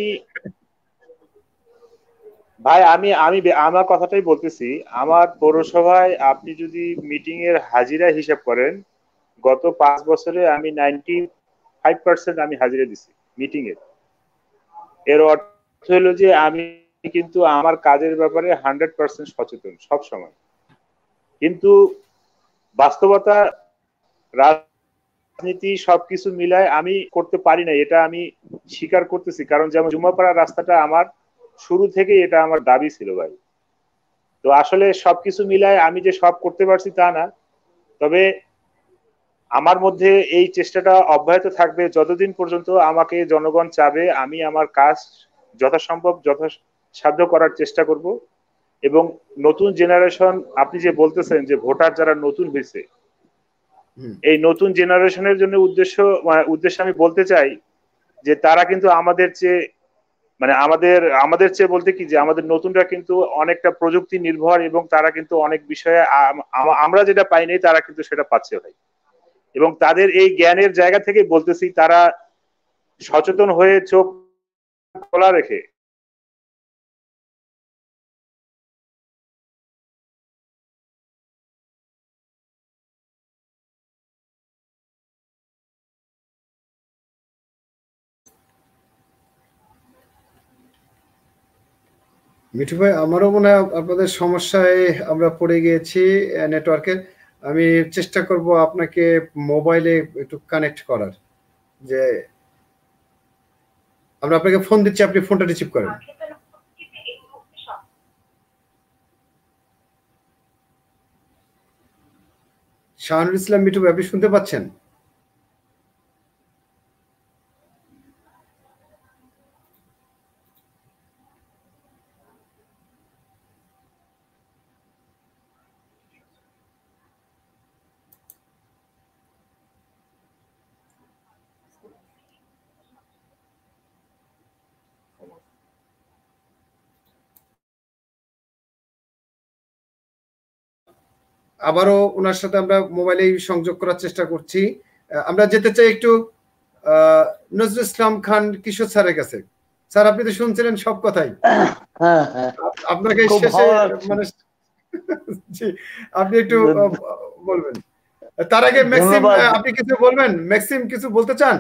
আমি আমার কথাটাই বলতেছি। আমার পৌরসভায় আপনি যদি মিটিং এর হাজিরা হিসাব করেন, গত 5 বছরে আমি 95% আমি হাজিরা দিছি মিটিং এর। এর অর্থ হলো যে আমি কিন্তু আমার কাজের ব্যাপারে 100% সচেতন সব সময়। কিন্তু বাস্তবতা, রাজনীতি সবকিছু মিলায় আমি করতে পারি না, এটা আমি স্বীকার করতেছি। কারণ যেমন জুম্মাপাড়া রাস্তাটা আমার শুরু থেকে এটা আমার দাবি ছিল ভাই। তো আসলে সবকিছু মিলায় আমি যে সব করতে পারছি তা না, তবে আমার মধ্যে এই চেষ্টাটা অব্যাহত থাকবে যতদিন পর্যন্ত আমাকে জনগণ চাবে। আমি আমার কাজ যথাসম্ভব যথাসাধ্য করার চেষ্টা করব। এবং নতুন জেনারেশন, আপনি যে বলতেছেন যে ভোটার যারা নতুন হয়েছে, এই নতুন জেনারেশনের জন্য উদ্দেশ্য আমি বলতে চাই যে তারা কিন্তু আমাদের চেয়ে, মানে আমাদের চেয়ে বলতে কি, যে আমাদের নতুনরা কিন্তু অনেকটা প্রযুক্তি নির্ভর, এবং তারা কিন্তু অনেক বিষয়ে আমরা যেটা পাই নাই তারা কিন্তু সেটা পাচ্ছে ভাই। এবং তাদের এই জ্ঞানের জায়গা থেকে বলতেছি, তারা সচেতন হয়ে চোখ খোলা রেখে মিঠু ভাই, আমারও মনে হয় আপনাদের সমস্যায় আমরা পড়ে গিয়েছি নেটওয়ার্কের। আমি চেষ্টা করব আপনাকে মোবাইলে একটু কানেক্ট করার, যে আমরা আপনাকে ফোন দিচ্ছি, আপনি ফোনটা রিসিভ করেন। শাহানুর ইসলাম মিঠু ভাই, আপনি শুনতে পাচ্ছেন? আবারও ওনার সাথে আমরা মোবাইলে সংযোগ করার চেষ্টা করছি। আমরা যেতে চাই একটু নজরুল ইসলাম খান কিশোর স্যারের কাছে। স্যার, আপনি তো শুনছিলেন সব কথাই, আপনাকে শেষে মানে জি, আপনি একটু বলবেন। তার আগে ম্যাক্সিম, আপনি কিছু বলবেন? ম্যাক্সিম কিছু বলতে চান?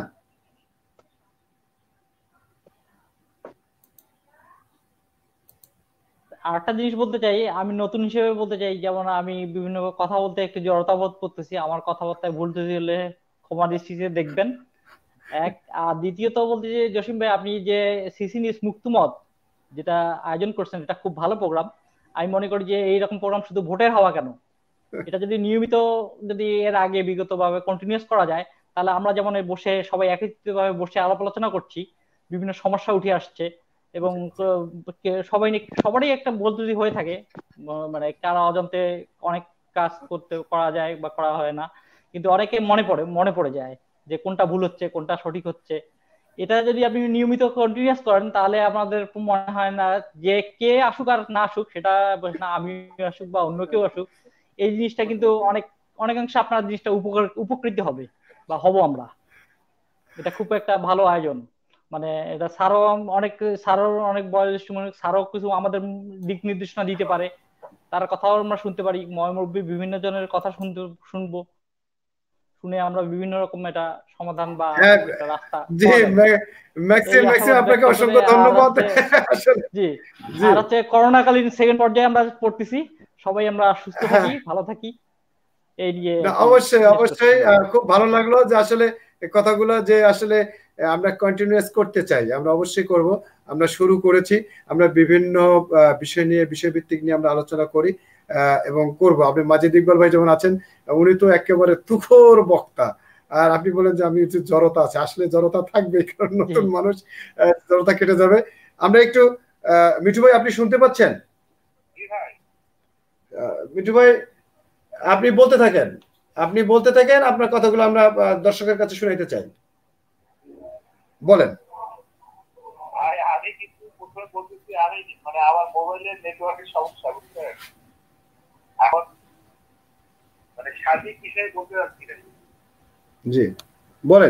আরেকটা জিনিস বলতে চাই, আমি নতুন হিসেবে বলতে চাই, যেমন আমি বিভিন্ন কথা বলতে একটু জড়তা বোধ করতেছি, আমার কথাবার্তায় ভুল ত্রুটি হলে ক্ষমা দৃষ্টিতে দেখবেন। এক আর দ্বিতীয়ত বলতে যে জসিম ভাই, আপনি যে সিসি নিউজ মুক্তমত যেটা আয়োজন করছেন, এটা খুব ভালো প্রোগ্রাম। আমি মনে করি যে এইরকম প্রোগ্রাম শুধু ভোটের হওয়া কেন, এটা যদি নিয়মিত, যদি এর আগে বিগত ভাবে কন্টিনিউস করা যায়, তাহলে আমরা যেমন এই বসে সবাই একত্রিত ভাবে বসে আলাপ আলোচনা করছি, বিভিন্ন সমস্যা উঠে আসছে, এবং সবারই একটা ভুল ত্রুটি হয়ে থাকে, মানে কারা অজান্তে অনেক কাজ করা যায় বা করা হয় না, কিন্তু অনেকে মনে পড়ে যায় যে কোনটা ভুল হচ্ছে কোনটা সঠিক হচ্ছে। এটা যদি আপনি নিয়মিত কন্টিনিউস করেন, তাহলে আমাদের মনে হয় না যে কে আসুক আর না আসুক, সেটা না আমি আসুক বা অন্য কেউ আসুক, এই জিনিসটা কিন্তু অনেকাংশে আপনার জিনিসটা উপকৃত হবে বা হব আমরা। এটা খুব একটা ভালো আয়োজন। মানে এটা স্যারও অনেক বয়োজ্যেষ্ঠ মানুষ, স্যারও কিছু আমাদের দিক নির্দেশনা দিতে পারে, তার কথাও আমরা শুনতে পারি, ময়মুরব্বী বিভিন্ন জনের কথা শুনবো, শুনে আমরা বিভিন্ন রকম একটা সমাধান বা হ্যাঁ, একটা রাস্তা জি, পাওয়া যাবে। এই ম্যাক্সিমাম আশাবাদ আপনাকে ব্যক্ত করে, অসংখ্য আর ধন্যবাদ। হচ্ছে আসলে জি, জি, আর হচ্ছে করোনাকালীন সেকেন্ড পর্যায়ে আমরা পড়তেছি, সবাই আমরা সুস্থ হ্যাঁ, থাকি, ভালো থাকি, এই নিয়ে না, আর কি অবশ্যই শেষ অবশ্যই করতেছি। খুব ভালো লাগলো যে আসলে এই কথাগুলো যে আসলে আমরা কন্টিনিউয়াস করতে চাই, আমরা অবশ্যই করব। আমরা শুরু করেছি, আমরা বিভিন্ন বিষয়ভিত্তিক নিয়ে আমরা আলোচনা করি এবং করব। আপনি মাজিদ ইকবাল ভাই যেমন আছেন, উনি তো একেবারে তুখোর বক্তা। আর আপনি বলেন যে আমি একটু জড়তা আছে, আসলে জড়তা থাকবে, কারণ জি নতুন মানুষ, জড়তা কেটে যাবে। আমরা একটু মিঠু ভাই, আপনি শুনতে পাচ্ছেন? মিঠু ভাই, আপনি বলতে থাকেন, আপনার কথাগুলো আমরা দর্শকের কাছে শুনাইতে চাই, বলেন। আমি কিন্তু প্রথমে বলতেছি, আমি মানে আমার মোবাইলের নেটওয়ার্কের সমস্যা, বুঝছেন? এখন মানে সার্বিক বিষয়ে বলতে যাচ্ছি না। জি, বলেন।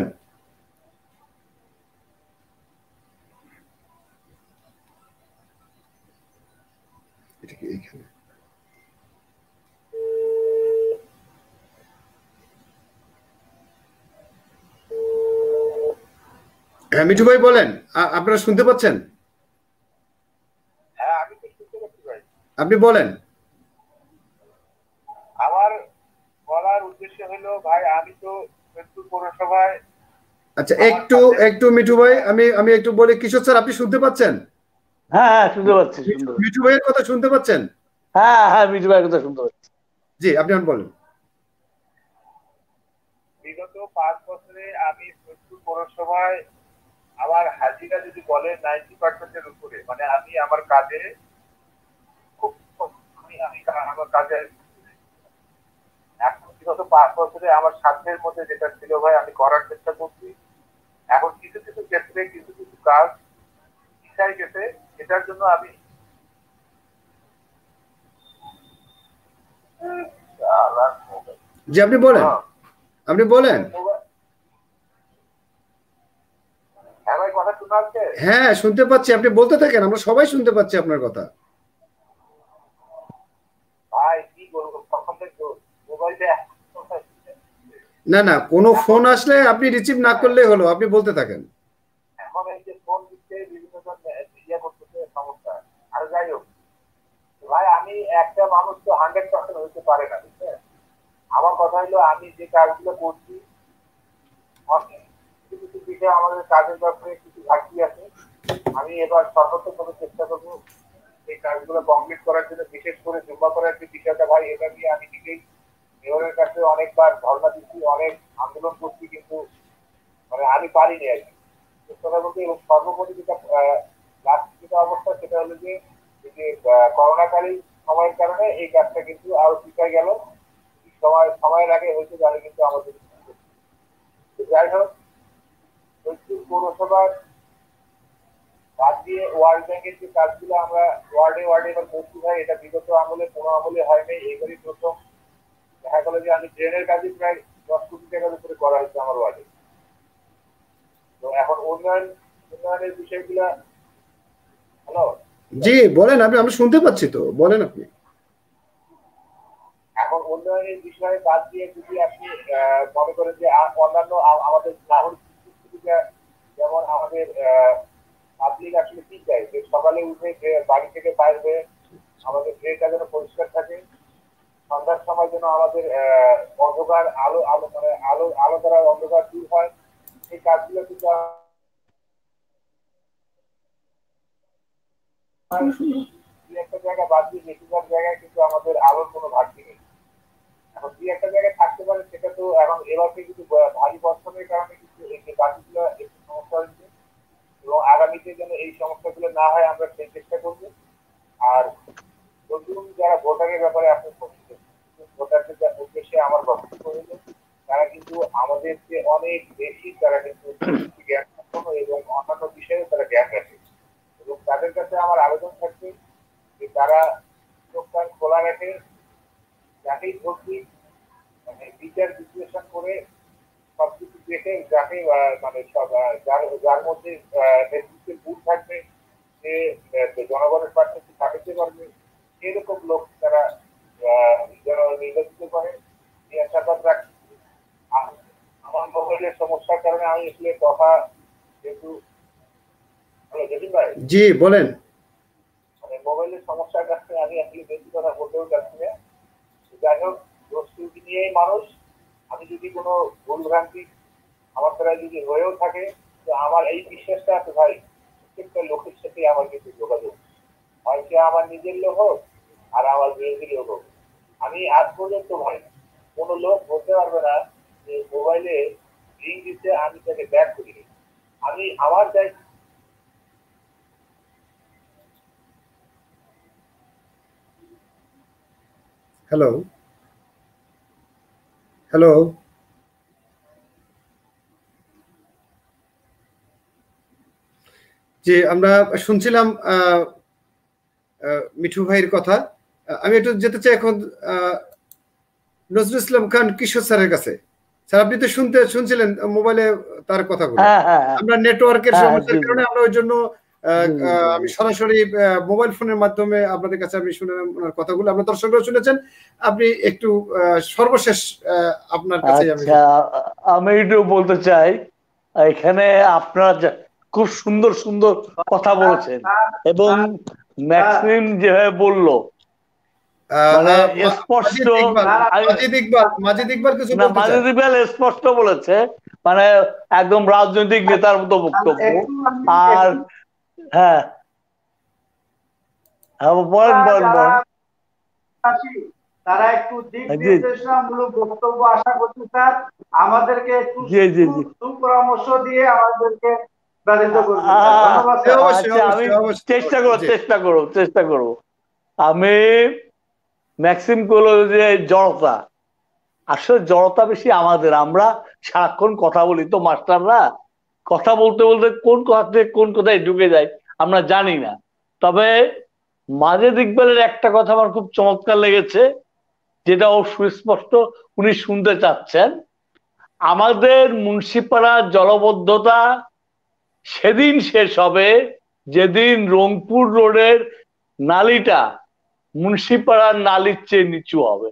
এটা কি এইখানে? হ্যাঁ মিঠু ভাই বলেন, আপনারা শুনতে পাচ্ছেন? হ্যাঁ, আমি তো শুনতে পাচ্ছি ভাই। আপনি বলেন। আমার বলার উদ্দেশ্য হলো ভাই, আমি তো ফেসবুক পৌরসভায়। আচ্ছা, একটু মিঠু ভাই, আমি একটু বলি। কিশোর স্যার, আপনি শুনতে পাচ্ছেন? হ্যাঁ হ্যাঁ, শুনতে পাচ্ছি শুনতে পাচ্ছি। মিঠু ভাইয়ের কথা শুনতে পাচ্ছেন? হ্যাঁ হ্যাঁ, মিঠু ভাইয়ের কথা শুনতে পাচ্ছি। জি, আপনি বলেন। বিগত 5 বছরে আমি ফেসবুক পৌরসভায় আমার হাজিরা যদি বলে 90% উপরে, মানে আমি আমার কাজে খুব আমার কাজে এখন বিগত 5 বছরে আমার সাধ্যের মধ্যে যেটা ছিল ভাই, আমি করার চেষ্টা করছি। এখন কিছু কিছু ক্ষেত্রে কিছু কিছু কাজ পিছায় গেছে, এটার জন্য আমি জি, আপনি বলেন, হ্যাঁ ভাই, কথা শোনা যাচ্ছে? হ্যাঁ শুনতে পাচ্ছি, আপনি বলতে থাকেন, আমরা সবাই শুনতে পাচ্ছি আপনার কথা। ভাই কি বলবো, তখন মোবাইলটা না না, কোনো ফোন আসলে আপনি রিসিভ না করলেই হলো, আপনি বলতে থাকেন। এখন এই যে ফোন দিচ্ছে বিভিন্ন জন ইয়ে করতেছে, সমস্যা। আর যাই হোক ভাই, আমি একটা মানুষ তো 100% হইতে পারে না, বুঝছেন? আমার কথা হলো, আমি যে কাজগুলো করছি কিছু কিছু বিষয়ে আমাদের কাজের ব্যাপারে কিছু ঘাটতি আছে। আমি এবার সর্বোত্তমভাবে চেষ্টা করবো এই কাজগুলো কমপ্লিট করার জন্য। বিশেষ করে জুম্মা করার যে বিষয়টা ভাই, এটা নিয়ে আমি নিজেই মেয়রের কাছে অনেকবার ধর্ণা দিচ্ছি, অনেক আন্দোলন করছি, কিন্তু মানে আমি পারিনি আর কি কথা বলতে। এবং সর্বোপরি যেটা অবস্থা, সেটা হলো যে করোনাকালীন সময়ের কারণে এই কাজটা কিন্তু আরো পিছিয়ে গেল। সময়ের আগে হয়েছে যারা কিন্তু আমাদের। যাই হোক, পৌরসভার বাদ দিয়ে ওয়ার্ল্ড ব্যাংকের যে কাজগুলো আমরা ওয়ার্ডে এবার করছি ভাই, এটা বিগত আমলে কোনো আমলে হয়নি, এবারই প্রথম। দেখা গেল যে আমি ড্রেনের কাজে প্রায় 10 কোটি টাকার উপরে করা হয়েছে আমার ওয়ার্ডে। তো এখন উন্নয়নের বিষয়গুলা। হ্যালো, জি বলেন, আমি শুনতে পাচ্ছি, তো বলেন আপনি। এখন উন্নয়নের বিষয়ে বাদ দিয়ে যদি আপনি মনে করেন যে অন্যান্য আমাদের নাগরিক সুবিধা, যেমন আমাদের পাবলিক আসলে কি চাই, যে সকালে উঠে বাড়ি থেকে বাইর হয়ে আমাদের ড্রেনটা যেন পরিষ্কার থাকে, সন্ধ্যার সময় যেন আমাদের অন্ধকার আলো দ্বারা অন্ধকার দূর হয়, এই কাজগুলো কিন্তু একটা জায়গা বাদ দিয়ে বেশিরভাগ জায়গায় কিন্তু আমাদের আলোর কোনো ঘাটতি নেই। এখন দুই একটা জায়গায় থাকতে পারে, সেটা তো এখন এবারকে কিন্তু ভারী বর্ষণের কারণে কিন্তু এই যে বাকিগুলো একটু সমস্যা হয়েছে, এবং আগামীতে যেন এই সমস্যাগুলো না হয় আমরা সেই চেষ্টা করব। আর নতুন যারা ভোটারের ব্যাপারে আপনি ভোটারদের উদ্দেশ্যে আমার বক্তব্য হইল, তারা কিন্তু আমাদেরকে অনেক বেশি, তারা কিন্তু জ্ঞান সম্পন্ন এবং অন্যান্য বিষয়ে তারা জ্ঞান রাখে, এবং তাদের কাছে আমার আবেদন থাকবে যে তারা চোখ কান খোলা রাখে, যাকেই ভোট দিক মানে বিচার বিশ্লেষণ করে সবকিছু দেখে যাকে মানে যার মধ্যে নেতৃত্বের গুণ থাকবে, যে জনগণের পাশে থাকতে পারবে, এরকম লোক তারা যেন নির্বাচিত করে এই আশাবাদ রাখছি। আমার মোবাইলের সমস্যার কারণে আমি আসলে কথা যেহেতু জি বলেন, মানে মোবাইলের সমস্যার কারণে আমি আসলে বেশি কথা বলতেও চাচ্ছি না। যাই হোক, দোষী নিয়েই মানুষ, আমি যদি কোনো ভুলভ্রান্তি আমার দ্বারা যদি হয়েও থাকে, তো আমার এই বিশ্বাসটা আছে ভাই, প্রত্যেকটা লোকের সাথে আমার কিন্তু যোগাযোগ হয়, সে আমার নিজের লোক হোক আর আমার বিরোধী লোক হোক। আমি আজ পর্যন্ত ভাই কোনো লোক বলতে পারবে না যে মোবাইলে লিঙ্ক দিতে আমি তাকে ব্যাক করিনি। আমি আমার দায়িত্ব। হ্যালো হ্যালো, যে আমরা শুনছিলাম মিঠু ভাইয়ের কথা। আমি একটু যেতে চাই এখন নজরুল ইসলাম খান কিশোর স্যারের কাছে। স্যার, আপনি তো শুনছিলেন মোবাইলে তার কথাগুলো। আমরা নেটওয়ার্কের সমস্যার কারণে আমরা ওই জন্য আমি সরাসরি মোবাইল ফোনের মাধ্যমে আপনাদের কাছে আমি শুনলাম ওনার কথাগুলো, আপনার দর্শকরা শুনেছেন। আপনি একটু সর্বশেষ আপনার কাছে আমি একটু বলতে চাই, এখানে আপনারা খুব সুন্দর সুন্দর কথা বলেছেন, এবং ম্যাক্সিম যেভাবে বললো মানে স্পষ্ট, মাজিদ ইকবাল স্পষ্ট বলেছে, মানে একদম রাজনৈতিক নেতার মতো বক্তব্য। আর হ্যাঁ বলেন বলেন বলেন, তারা একটু দিক নির্দেশনামূলক বক্তব্য আশা করছি স্যার, আমাদেরকে একটু সুপরামর্শ দিয়ে আমাদেরকে ব্যতীত করবেন। আমি চেষ্টা করব। আমি ম্যাক্সিম করলো যে জড়তা, আসলে জড়তা বেশি আমাদের, আমরা সারাক্ষণ কথা বলি তো মাস্টাররা, কথা বলতে বলতে কোন কথা থেকে কোন কথায় ঢুকে যায় আমরা জানি না। তবে মাজেদ ইকবালের একটা কথা আমার খুব চমৎকার লেগেছে, যেটা ও সুস্পষ্ট উনি শুনতে চাচ্ছেন। আমাদের মুন্সিপাড়ার জলবদ্ধতা সেদিন শেষ হবে যেদিন রংপুর রোডের নালিটা মুন্সিপাড়ার নালির চেয়ে নিচু হবে।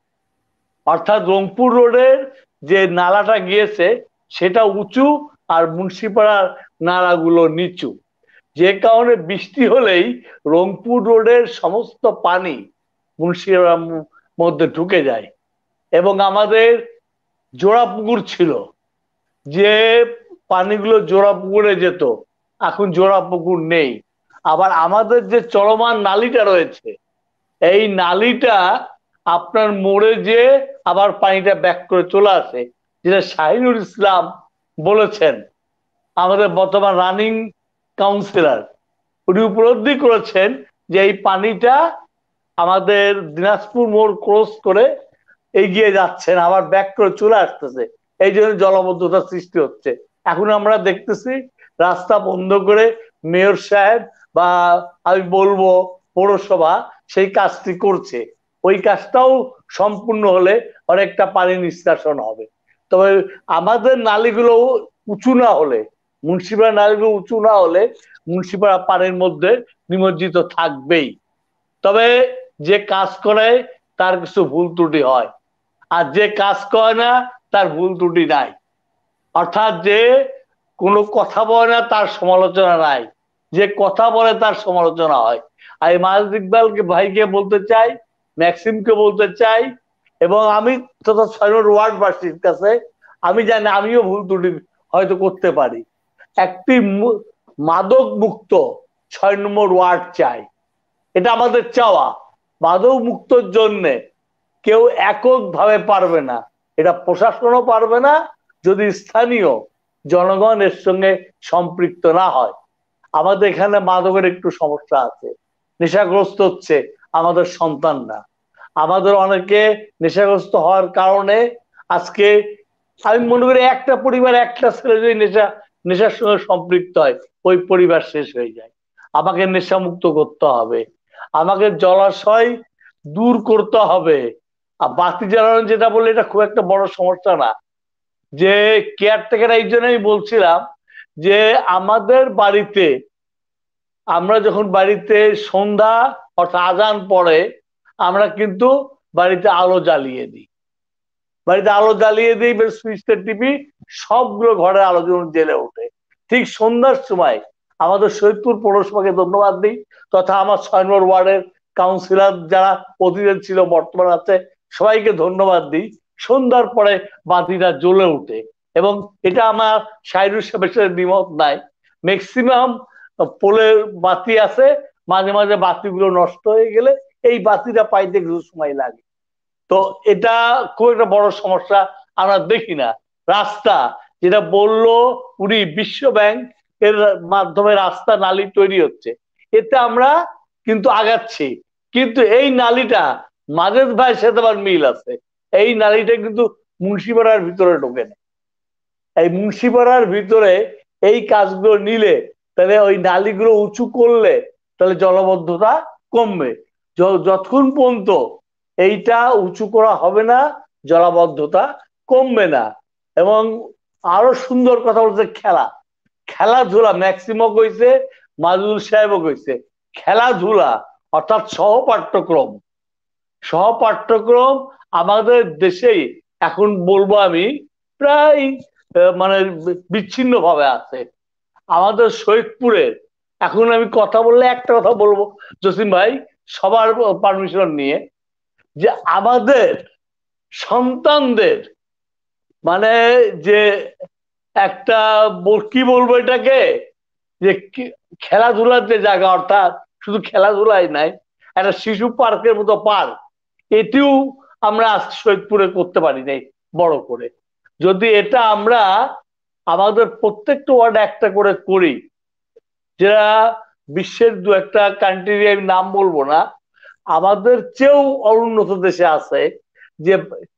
অর্থাৎ রংপুর রোডের যে নালাটা গিয়েছে সেটা উঁচু আর মুন্সিপাড়ার নালাগুলো নিচু, যে কারণে বৃষ্টি হলেই রংপুর রোডের সমস্ত পানি মুন্সিপাড়ার মধ্যে ঢুকে যায়। এবং আমাদের জোড়া পুকুর ছিল, যে পানিগুলো জোড়া পুকুরে যেত, এখন জোড়া পুকুর নেই। আবার আমাদের যে চলমান নালিটা রয়েছে, এই নালিটা আপনার মোড়ে যে আবার পানিটা ব্যাক করে চলে আসে, যেটা শাহিনুর ইসলাম বলেছেন, আমাদের বর্তমান রানিং কাউন্সিলর, উনি উপলব্ধি করেছেন যে এই পানিটা আমাদের দিনাজপুর মোড় ক্রস করে এগিয়ে যাচ্ছেন, আবার ব্যাক করে চলে আসতেছে, এই জন্য জলবদ্ধতার সৃষ্টি হচ্ছে। এখন আমরা দেখতেছি রাস্তা বন্ধ করে মেয়র সাহেব বা আমি বলবো পৌরসভা সেই কাজটি করছে। ওই কাজটাও সম্পূর্ণ হলে অনেকটা পানি নিষ্কাশন হবে। তবে আমাদের নালীগুলো উঁচু না হলে, মুন্সিপাড়া নালীগুলো উঁচু না হলে মুন্সিপাড়া পানির মধ্যে নিমজ্জিত থাকবেই। তবে যে কাজ করে তার কিছু ভুল ত্রুটি হয়, আর যে কাজ করে না তার ভুল ত্রুটি নাই। অর্থাৎ যে কোনো কথা বলে না তার সমালোচনা নাই, যে কথা বলে তার সমালোচনা হয়। আর এই মাজেদ ইকবালকে ভাইকে বলতে চাই, ম্যাক্সিমকে বলতে চাই, এবং আমি তথা 6 নম্বর ওয়ার্ডবাসীর কাছে আমি জানি আমিও ভুল ত্রুটি হয়তো করতে পারি। একটি মাদক মুক্ত 6 নম্বর ওয়ার্ড চাই, এটা আমাদের চাওয়া। মাদক মুক্তর জন্য কেউ এককভাবে পারবে না, এটা প্রশাসনও পারবে না যদি স্থানীয় জনগণ এর সঙ্গে সম্পৃক্ত না হয়। আমাদের এখানে মাদকের একটু সমস্যা আছে, নেশাগ্রস্ত হচ্ছে আমাদের সন্তানরা। আমাদের অনেকে নেশাগ্রস্ত হওয়ার কারণে আজকে আমি মনে করি একটা পরিবার একটা ছেলে যদি নেশার সঙ্গে সম্পৃক্ত হয়, ওই পরিবার শেষ হয়ে যায়। আমাকে নেশামুক্ত করতে হবে, আমাকে জলাশয় দূর করতে হবে। আর বাতি জ্বালানো যেটা বলে, এটা খুব একটা বড় সমস্যা না। যে কেয়ারটেকার এই জন্যই বলছিলাম যে আমাদের বাড়িতে আমরা যখন বাড়িতে সন্ধ্যা অর্থাৎ আজান পড়ে আমরা কিন্তু বাড়িতে আলো জ্বালিয়ে দিই, বাড়িতে আলো জ্বালিয়ে দিই, সুইচটা টিপি, সবগুলো ঘরের আলো যেমন জ্বেলে ওঠে। ঠিক সন্ধ্যার সময় আমাদের সৈয়দপুর পৌরসভাকে ধন্যবাদ দিই, তথা আমার 6 নম্বর ওয়ার্ডের কাউন্সিলর যারা অতীতে ছিল বর্তমান আছে সবাইকে ধন্যবাদ দিই। সন্ধ্যার পরে বাতিটা জ্বলে ওঠে এবং এটা আমার শাহিরুল সাহেবের সাথে দ্বিমত নাই। ম্যাক্সিমাম পোলের বাতি আছে, মাঝে মাঝে বাতিগুলো নষ্ট হয়ে গেলে এই বাতিটা পাইতে কিছু সময় লাগে। তো এটা খুব একটা বড় সমস্যা আমরা দেখি না। রাস্তা যেটা বললো উনি, বিশ্ব ব্যাংক এর মাধ্যমে রাস্তা নালী তৈরি হচ্ছে, এতে আমরা কিন্তু আগাচ্ছি, কিন্তু এই নালীটা মাজেদ ভাইয়ের সাথে আবার মিল আছে। এই নালীটা কিন্তু মুন্সিপাড়ার ভিতরে ঢোকে না। এই মুন্সিপাড়ার ভিতরে এই কাজগুলো নিলে তাহলে ওই নালীগুলো উঁচু করলে তাহলে জলবদ্ধতা কমবে। যতক্ষণ পর্যন্ত এইটা উঁচু করা হবে না জলাবদ্ধতা কমবে না। এবং আরো সুন্দর কথা বলছে খেলাধুলা, ম্যাক্সিমো কইছে, মাজুল সাহেবও কইছে, খেলাধুলা অর্থাৎ সহপাঠ্যক্রম আমাদের দেশেই এখন বলবো আমি প্রায় মানে বিচ্ছিন্ন ভাবে আছে। আমাদের শহীদপুরের এখন আমি কথা বললে একটা কথা বলবো জসিম ভাই, সবার পারমিশন নিয়ে, যে আমাদের সন্তানদের মানে যে একটা কি বলবো এটাকে, যে খেলাধুলার যে জায়গা, অর্থাৎ শুধু খেলাধুলাই নাই, একটা শিশু পার্কের মতো পার্ক, এটিও আমরা শহীদপুরে করতে পারি নাই বড় করে। যদি এটা আমরা আমাদের প্রত্যেকটা ওয়ার্ডে একটা করে করি, যারা বিশ্বের 2-1টা কান্ট্রির আমি নাম বলবো না, আমাদের চেয়েও অনুন্নত দেশে আছে, যে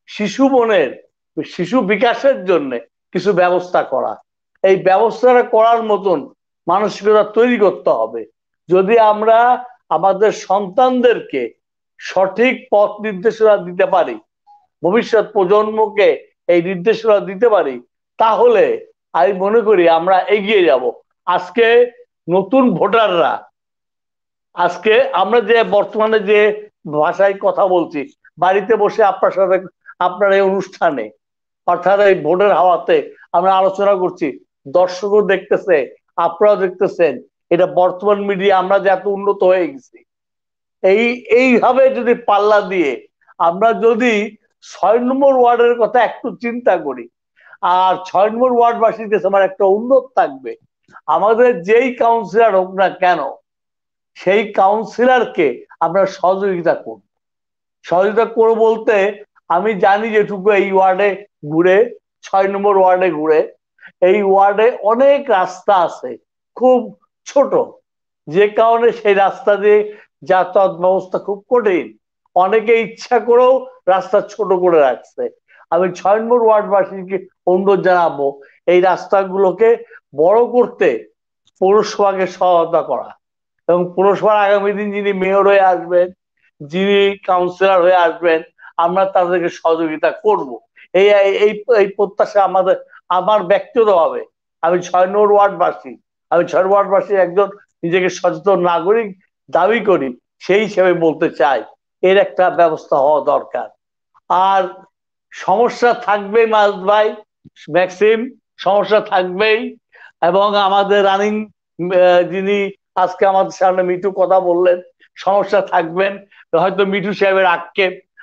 শিশু বিকাশের জন্য কিছু ব্যবস্থা করা, এই ব্যবস্থাটা করার মতন মানসিকতা তৈরি করতে হবে। যদি আমরা আমাদের সন্তানদেরকে সঠিক পথ নির্দেশনা দিতে পারি, ভবিষ্যৎ প্রজন্মকে এই নির্দেশনা দিতে পারি, তাহলে আমি মনে করি আমরা এগিয়ে যাব। আজকে নতুন ভোটাররা, আজকে আমরা যে বর্তমানে যে ভাষায় কথা বলছি, বাড়িতে বসে আপনার সাথে আপনার এই অনুষ্ঠানে অর্থাৎ এই ভোটের হাওয়াতে আমরা আলোচনা করছি, দর্শকও দেখতেছে, আপনারাও দেখতেছেন। এটা বর্তমান মিডিয়া, আমরা যে এত উন্নত হয়ে গেছি, এইভাবে যদি পাল্লা দিয়ে আমরা যদি 6 নম্বর ওয়ার্ডের কথা একটু চিন্তা করি, আর 6 নম্বর ওয়ার্ডবাসীর কাছে আমার একটা উন্নত থাকবে, আমাদের যেই কাউন্সিলর হোক না কেন, সেই কাউন্সিলরকে আমরা সহযোগিতা করব বলতে আমি জানি যেটুকু এই ওয়ার্ডে ঘুরে, 6 নম্বর ওয়ার্ডে ঘুরে, এই ওয়ার্ডে অনেক রাস্তা আছে খুব ছোট, যে কারণে সেই রাস্তা দিয়ে যাতায়াত ব্যবস্থা খুব কঠিন। অনেকে ইচ্ছা করেও রাস্তা ছোট করে রাখছে। আমি 6 নম্বর ওয়ার্ডবাসীকে অনুরোধ জানাবো এই রাস্তাগুলোকে বড় করতে পৌরসভাকে সহায়তা করা, এবং পৌরসভার আগামী দিন যিনি মেয়র হয়ে আসবেন, যিনি কাউন্সিলর হয়ে আসবেন, আমরা তাদেরকে সহযোগিতা করব। এই এই প্রত্যাশা আমার ব্যক্তিগতভাবে আমি 6 নম্বর ওয়ার্ডবাসী একজন নিজেকে সচেতন নাগরিক দাবি করি, সেই হিসেবে বলতে চাই এর একটা ব্যবস্থা হওয়া দরকার। আর সমস্যা থাকবে মাজেদ ভাই, ম্যাক্সিম, সমস্যা থাকবেই। এবং আমাদের রানিং যিনি আজকে আমাদের সামনে মিঠু কথা বললেন, সমস্যা থাকবেন, হয়তো মিঠু সাহেবের আক্ষেপ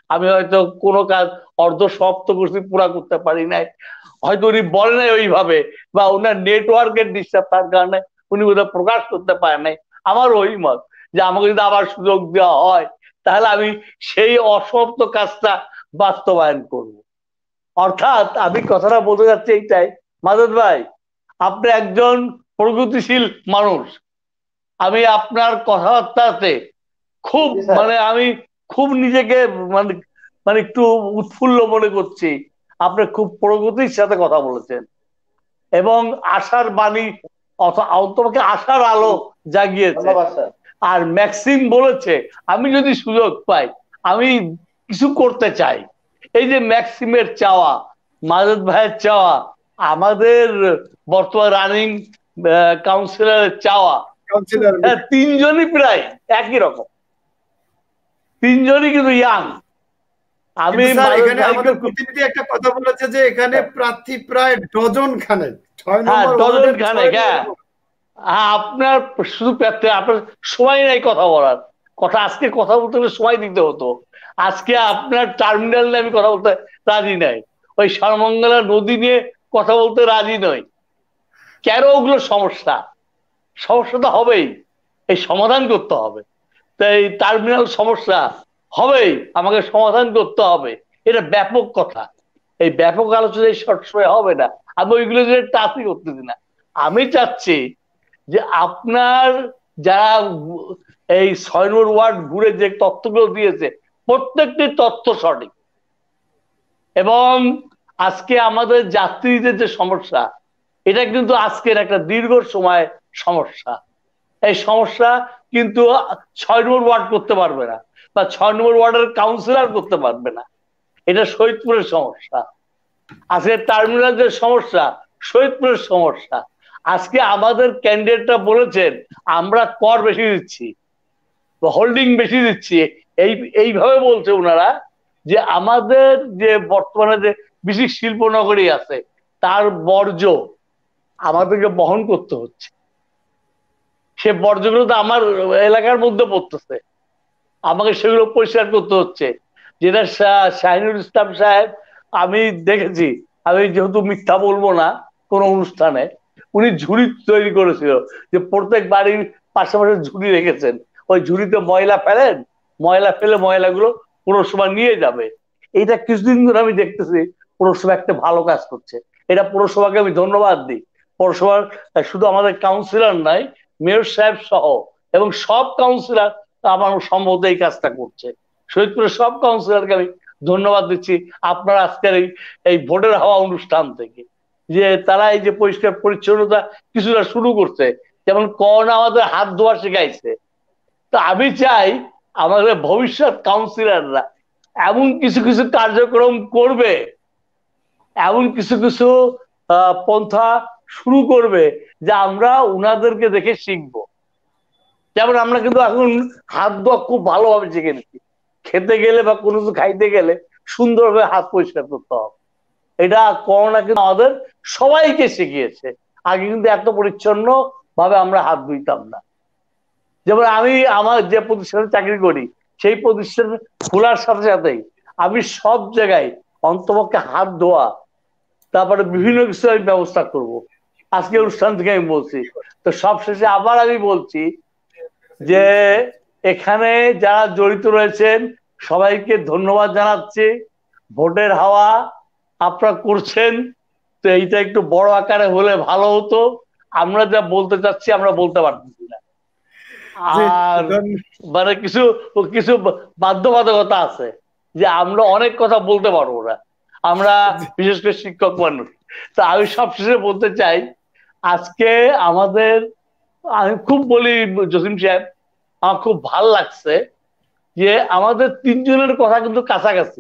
আমি হয়তো কোনো কাজ অর্ধ সমাপ্ত করছি, পুরা করতে পারি নাই, হয়তো উনি বলে নাই ওইভাবে, বা ওনার নেটওয়ার্কের ডিস্টার্ব তার কারণে উনি বোধহয় প্রকাশ করতে পারেন নাই। আমার ওই মত যে আমাকে যদি আবার সুযোগ দেওয়া হয় তাহলে আমি সেই অসমাপ্ত কাজটা বাস্তবায়ন করব। অর্থাৎ আমি কথাটা বলতে যাচ্ছি এইটাই, মাজেদ ভাই আপনি একজন প্রগতিশীল মানুষ, আমি আপনার কথাবার্তাতে খুব আমি খুব নিজেকে মানে মানে একটু উৎফুল্ল মনে করছি। আপনি খুব প্রগতির সাথে কথা বলেছেন এবং আশার বাণী অন্ততপক্ষে আশার আলো জাগিয়েছে। আর ম্যাক্সিম বলেছে আমি যদি সুযোগ পাই আমি কিছু করতে চাই। এই যে ম্যাক্সিমের চাওয়া, মাজেদ ভাইয়ের চাওয়া, আমাদের বর্তমান রানিং কাউন্সিলরের চাওয়া, তিনজনই প্রায় একই রকম, তিনজনই কিন্তু ইয়াং। আমি প্রতিনিধি একটা কথা বলেছে যে এখানে প্রার্থী প্রায় ডজন খানেক, ডজন খানেক। হ্যাঁ আপনার শুধু প্রার্থী, আপনার সময় নাই কথা বলার, কথা আজকে কথা বলতে হলে সময় দিতে হতো। আজকে আপনার টার্মিনাল নিয়ে আমি কথা বলতে রাজি নাই, ওই সর্বমঙ্গলা নদী নিয়ে কথা বলতে রাজি নই। কেন ওগুলো সমস্যা? সমস্যা তো হবেই, এই সমাধান করতে হবে। তাই টার্মিনাল সমস্যা হবেই, আমাকে সমাধান করতে হবে, এটা ব্যাপক কথা। এই ব্যাপক আলোচনা সবসময় হবে না, আমি ওইগুলো টাচই করতেছি না। আমি চাচ্ছি যে আপনার যারা এই 6 নম্বর ওয়ার্ড ঘুরে যে তথ্যগুলো দিয়েছে প্রত্যেকটি তথ্য সঠিক, এবং আজকে আমাদের যাত্রীদের যে সমস্যা এটা কিন্তু আজকের একটা দীর্ঘ সময় সমস্যা। এই সমস্যা কিন্তু 6 নম্বর ওয়ার্ড করতে পারবে না, বা 6 নম্বর ওয়ার্ডের কাউন্সিলর করতে পারবে না। এটা শহীদপুরের সমস্যা। আজকে টার্মিনালের সমস্যা শহীদপুরের সমস্যা। আজকে আমাদের ক্যান্ডিডেটরা বলেছেন আমরা কর বেশি দিচ্ছি, হোল্ডিং বেশি দিচ্ছি, এইভাবে বলছে ওনারা যে আমাদের যে বর্তমানে যে বিশেষ শিল্পনগরী আছে তার বর্জ্য আমাদেরকে বহন করতে হচ্ছে। সে বর্জ্যগুলো তো আমার এলাকার মধ্যে পড়তেছে, আমাকে সেগুলো পরিষ্কার করতে হচ্ছে। যেটা শাহিনুল ইসলাম সাহেব আমি দেখেছি, আমি যেহেতু মিথ্যা বলবো না কোন অনুষ্ঠানে, উনি ঝুড়ি তৈরি করেছিল যে প্রত্যেক বাড়ির পাশাপাশি ঝুড়ি রেখেছেন, ওই ঝুড়িতে ময়লা ফেলেন, ময়লা ফেলে ময়লাগুলো পৌরসভা নিয়ে যাবে। এইটা কিছুদিন ধরে আমি দেখতেছি পৌরসভা একটা ভালো কাজ করছে, এটা পৌরসভাকে আমি ধন্যবাদ দিই। পৌরসভার শুধু আমাদের কাউন্সিলর নাই, মেয়র সাহেব সহ এবং সব কাউন্সিলর আমার সম্ভবত এই কাজটা করছে। শহীদপুরের সব কাউন্সিলরকে আমি ধন্যবাদ দিচ্ছি আপনার আজকের এই ভোটের হাওয়া অনুষ্ঠান থেকে, যে তারা এই যে পরিষ্কার পরিচ্ছন্নতা কিছুটা শুরু করছে। যেমন করোনা আমাদের হাত ধোয়া শেখাইছে, তো আমি চাই আমাদের ভবিষ্যৎ কাউন্সিলররা এমন কিছু কিছু কার্যক্রম করবে, এমন কিছু কিছু পন্থা শুরু করবে যে আমরা উনাদেরকে দেখে শিখবো। যেমন আমরা কিন্তু এখন হাত ধোয়া খুব ভালোভাবে শিখে নিচ্ছি, খেতে গেলে বা কোনো কিছু খাইতে গেলে সুন্দরভাবে হাত পরিষ্কার করতে হবে। এটা করোনা কিন্তু আমাদের সবাইকে শিখিয়েছে। আগে কিন্তু এত পরিচ্ছন্ন ভাবে আমরা হাত ধুইতাম না। যেমন আমি আমার যে প্রতিষ্ঠানে চাকরি করি সেই প্রতিষ্ঠান খোলার সাথে সাথেই আমি সব জায়গায় অন্তপক্ষে হাত ধোয়া, তারপরে বিভিন্ন কিছু আমি ব্যবস্থা করব। আজকে অনুষ্ঠান থেকে আমি বলছি। তো সবশেষে আবার আমি বলছি যে এখানে যারা জড়িত রয়েছেন সবাইকে ধন্যবাদ জানাচ্ছি। ভোটের হাওয়া আপনারা করছেন, তো এইটা একটু বড় আকারে হলে ভালো হতো। আমরা যা বলতে চাচ্ছি আমরা বলতে পারতেছি না, আর মানে কিছু কিছু বাধ্যবাধকতা আছে যে আমরা অনেক কথা বলতে পারবো না, আমরা বিশেষ করে শিক্ষক মানুষ। তো আমি সবশেষে বলতে চাই আজকে আমাদের, আমি খুব বলি জসিম সাহেব, আমার খুব ভাল লাগছে যে আমাদের তিনজনের কথা কিন্তু কাছাকাছি,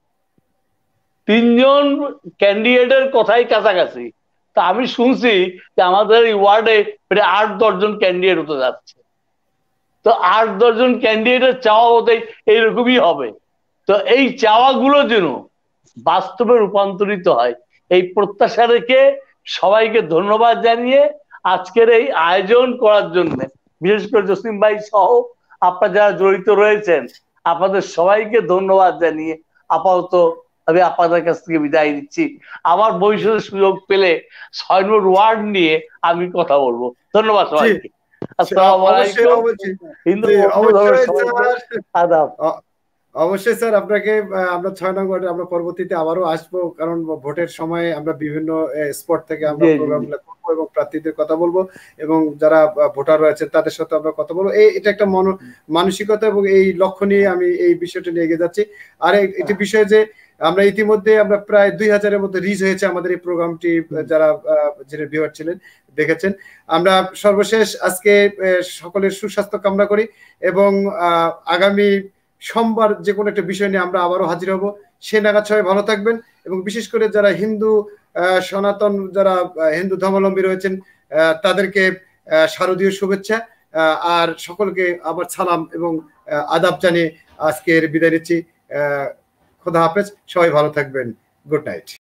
তিনজন ক্যান্ডিডেটের কথাই কাছাকাছি। তা আমি শুনছি যে আমাদের এই ওয়ার্ডে প্রায় 8-10 জন ক্যান্ডিডেট হতে যাচ্ছে। তো 8-10 জন ক্যান্ডিডেটের চাওয়া হতে এইরকমই হবে। তো এই চাওয়াগুলো যেন বাস্তবে রূপান্তরিত হয় এই প্রত্যাশা রেখে সবাইকে ধন্যবাদ জানিয়ে আজকের এই আয়োজন করার জন্য, বিশেষ করে জসিম ভাই সহ আপনারা যারা জড়িত রয়েছেন আপনাদের সবাইকে ধন্যবাদ জানিয়ে আপাতত আমি আপনাদের কাছ থেকে বিদায় নিচ্ছি। আবার ভবিষ্যতে সুযোগ পেলে 6 নম্বর ওয়ার্ড নিয়ে আমি কথা বলবো। ধন্যবাদ সবাইকে। আসসালামু আলাইকুম। হিন্দু আদাব। অবশ্যই স্যার, আপনাকে আমরা 6 নং ওয়ার্ডে আমরা পরবর্তীতে আবারও আসবো, কারণ ভোটের সময় আমরা বিভিন্ন স্পট থেকে আমরা প্রোগ্রামগুলো করবো এবং প্রার্থীদের কথা বলবো এবং যারা ভোটার রয়েছে তাদের সাথে আমরা কথা বলবো। এটা একটা মানসিকতা এবং এই লক্ষ্য নিয়ে আমি এই বিষয়টা নিয়ে এগিয়ে যাচ্ছি। আর একটি বিষয় যে আমরা ইতিমধ্যে আমরা প্রায় 2000-এর মধ্যে রিচ হয়েছে আমাদের এই প্রোগ্রামটি, যারা ভিউয়ার ছিলেন দেখেছেন। আমরা সর্বশেষ আজকে সকলের সুস্বাস্থ্য কামনা করি এবং আগামী সোমবার যে কোনো একটা বিষয় নিয়ে আমরা আবারও হাজির হব। সে নাগাদ সবাই ভালো থাকবেন এবং বিশেষ করে যারা হিন্দু সনাতন যারা হিন্দু ধর্মাবলম্বী রয়েছেন তাদেরকে শারদীয় শুভেচ্ছা আর সকলকে আবার সালাম এবং আদাব জানিয়ে আজকের বিদায় নিচ্ছি। খোদা হাফেজ, সবাই ভালো থাকবেন। Good night.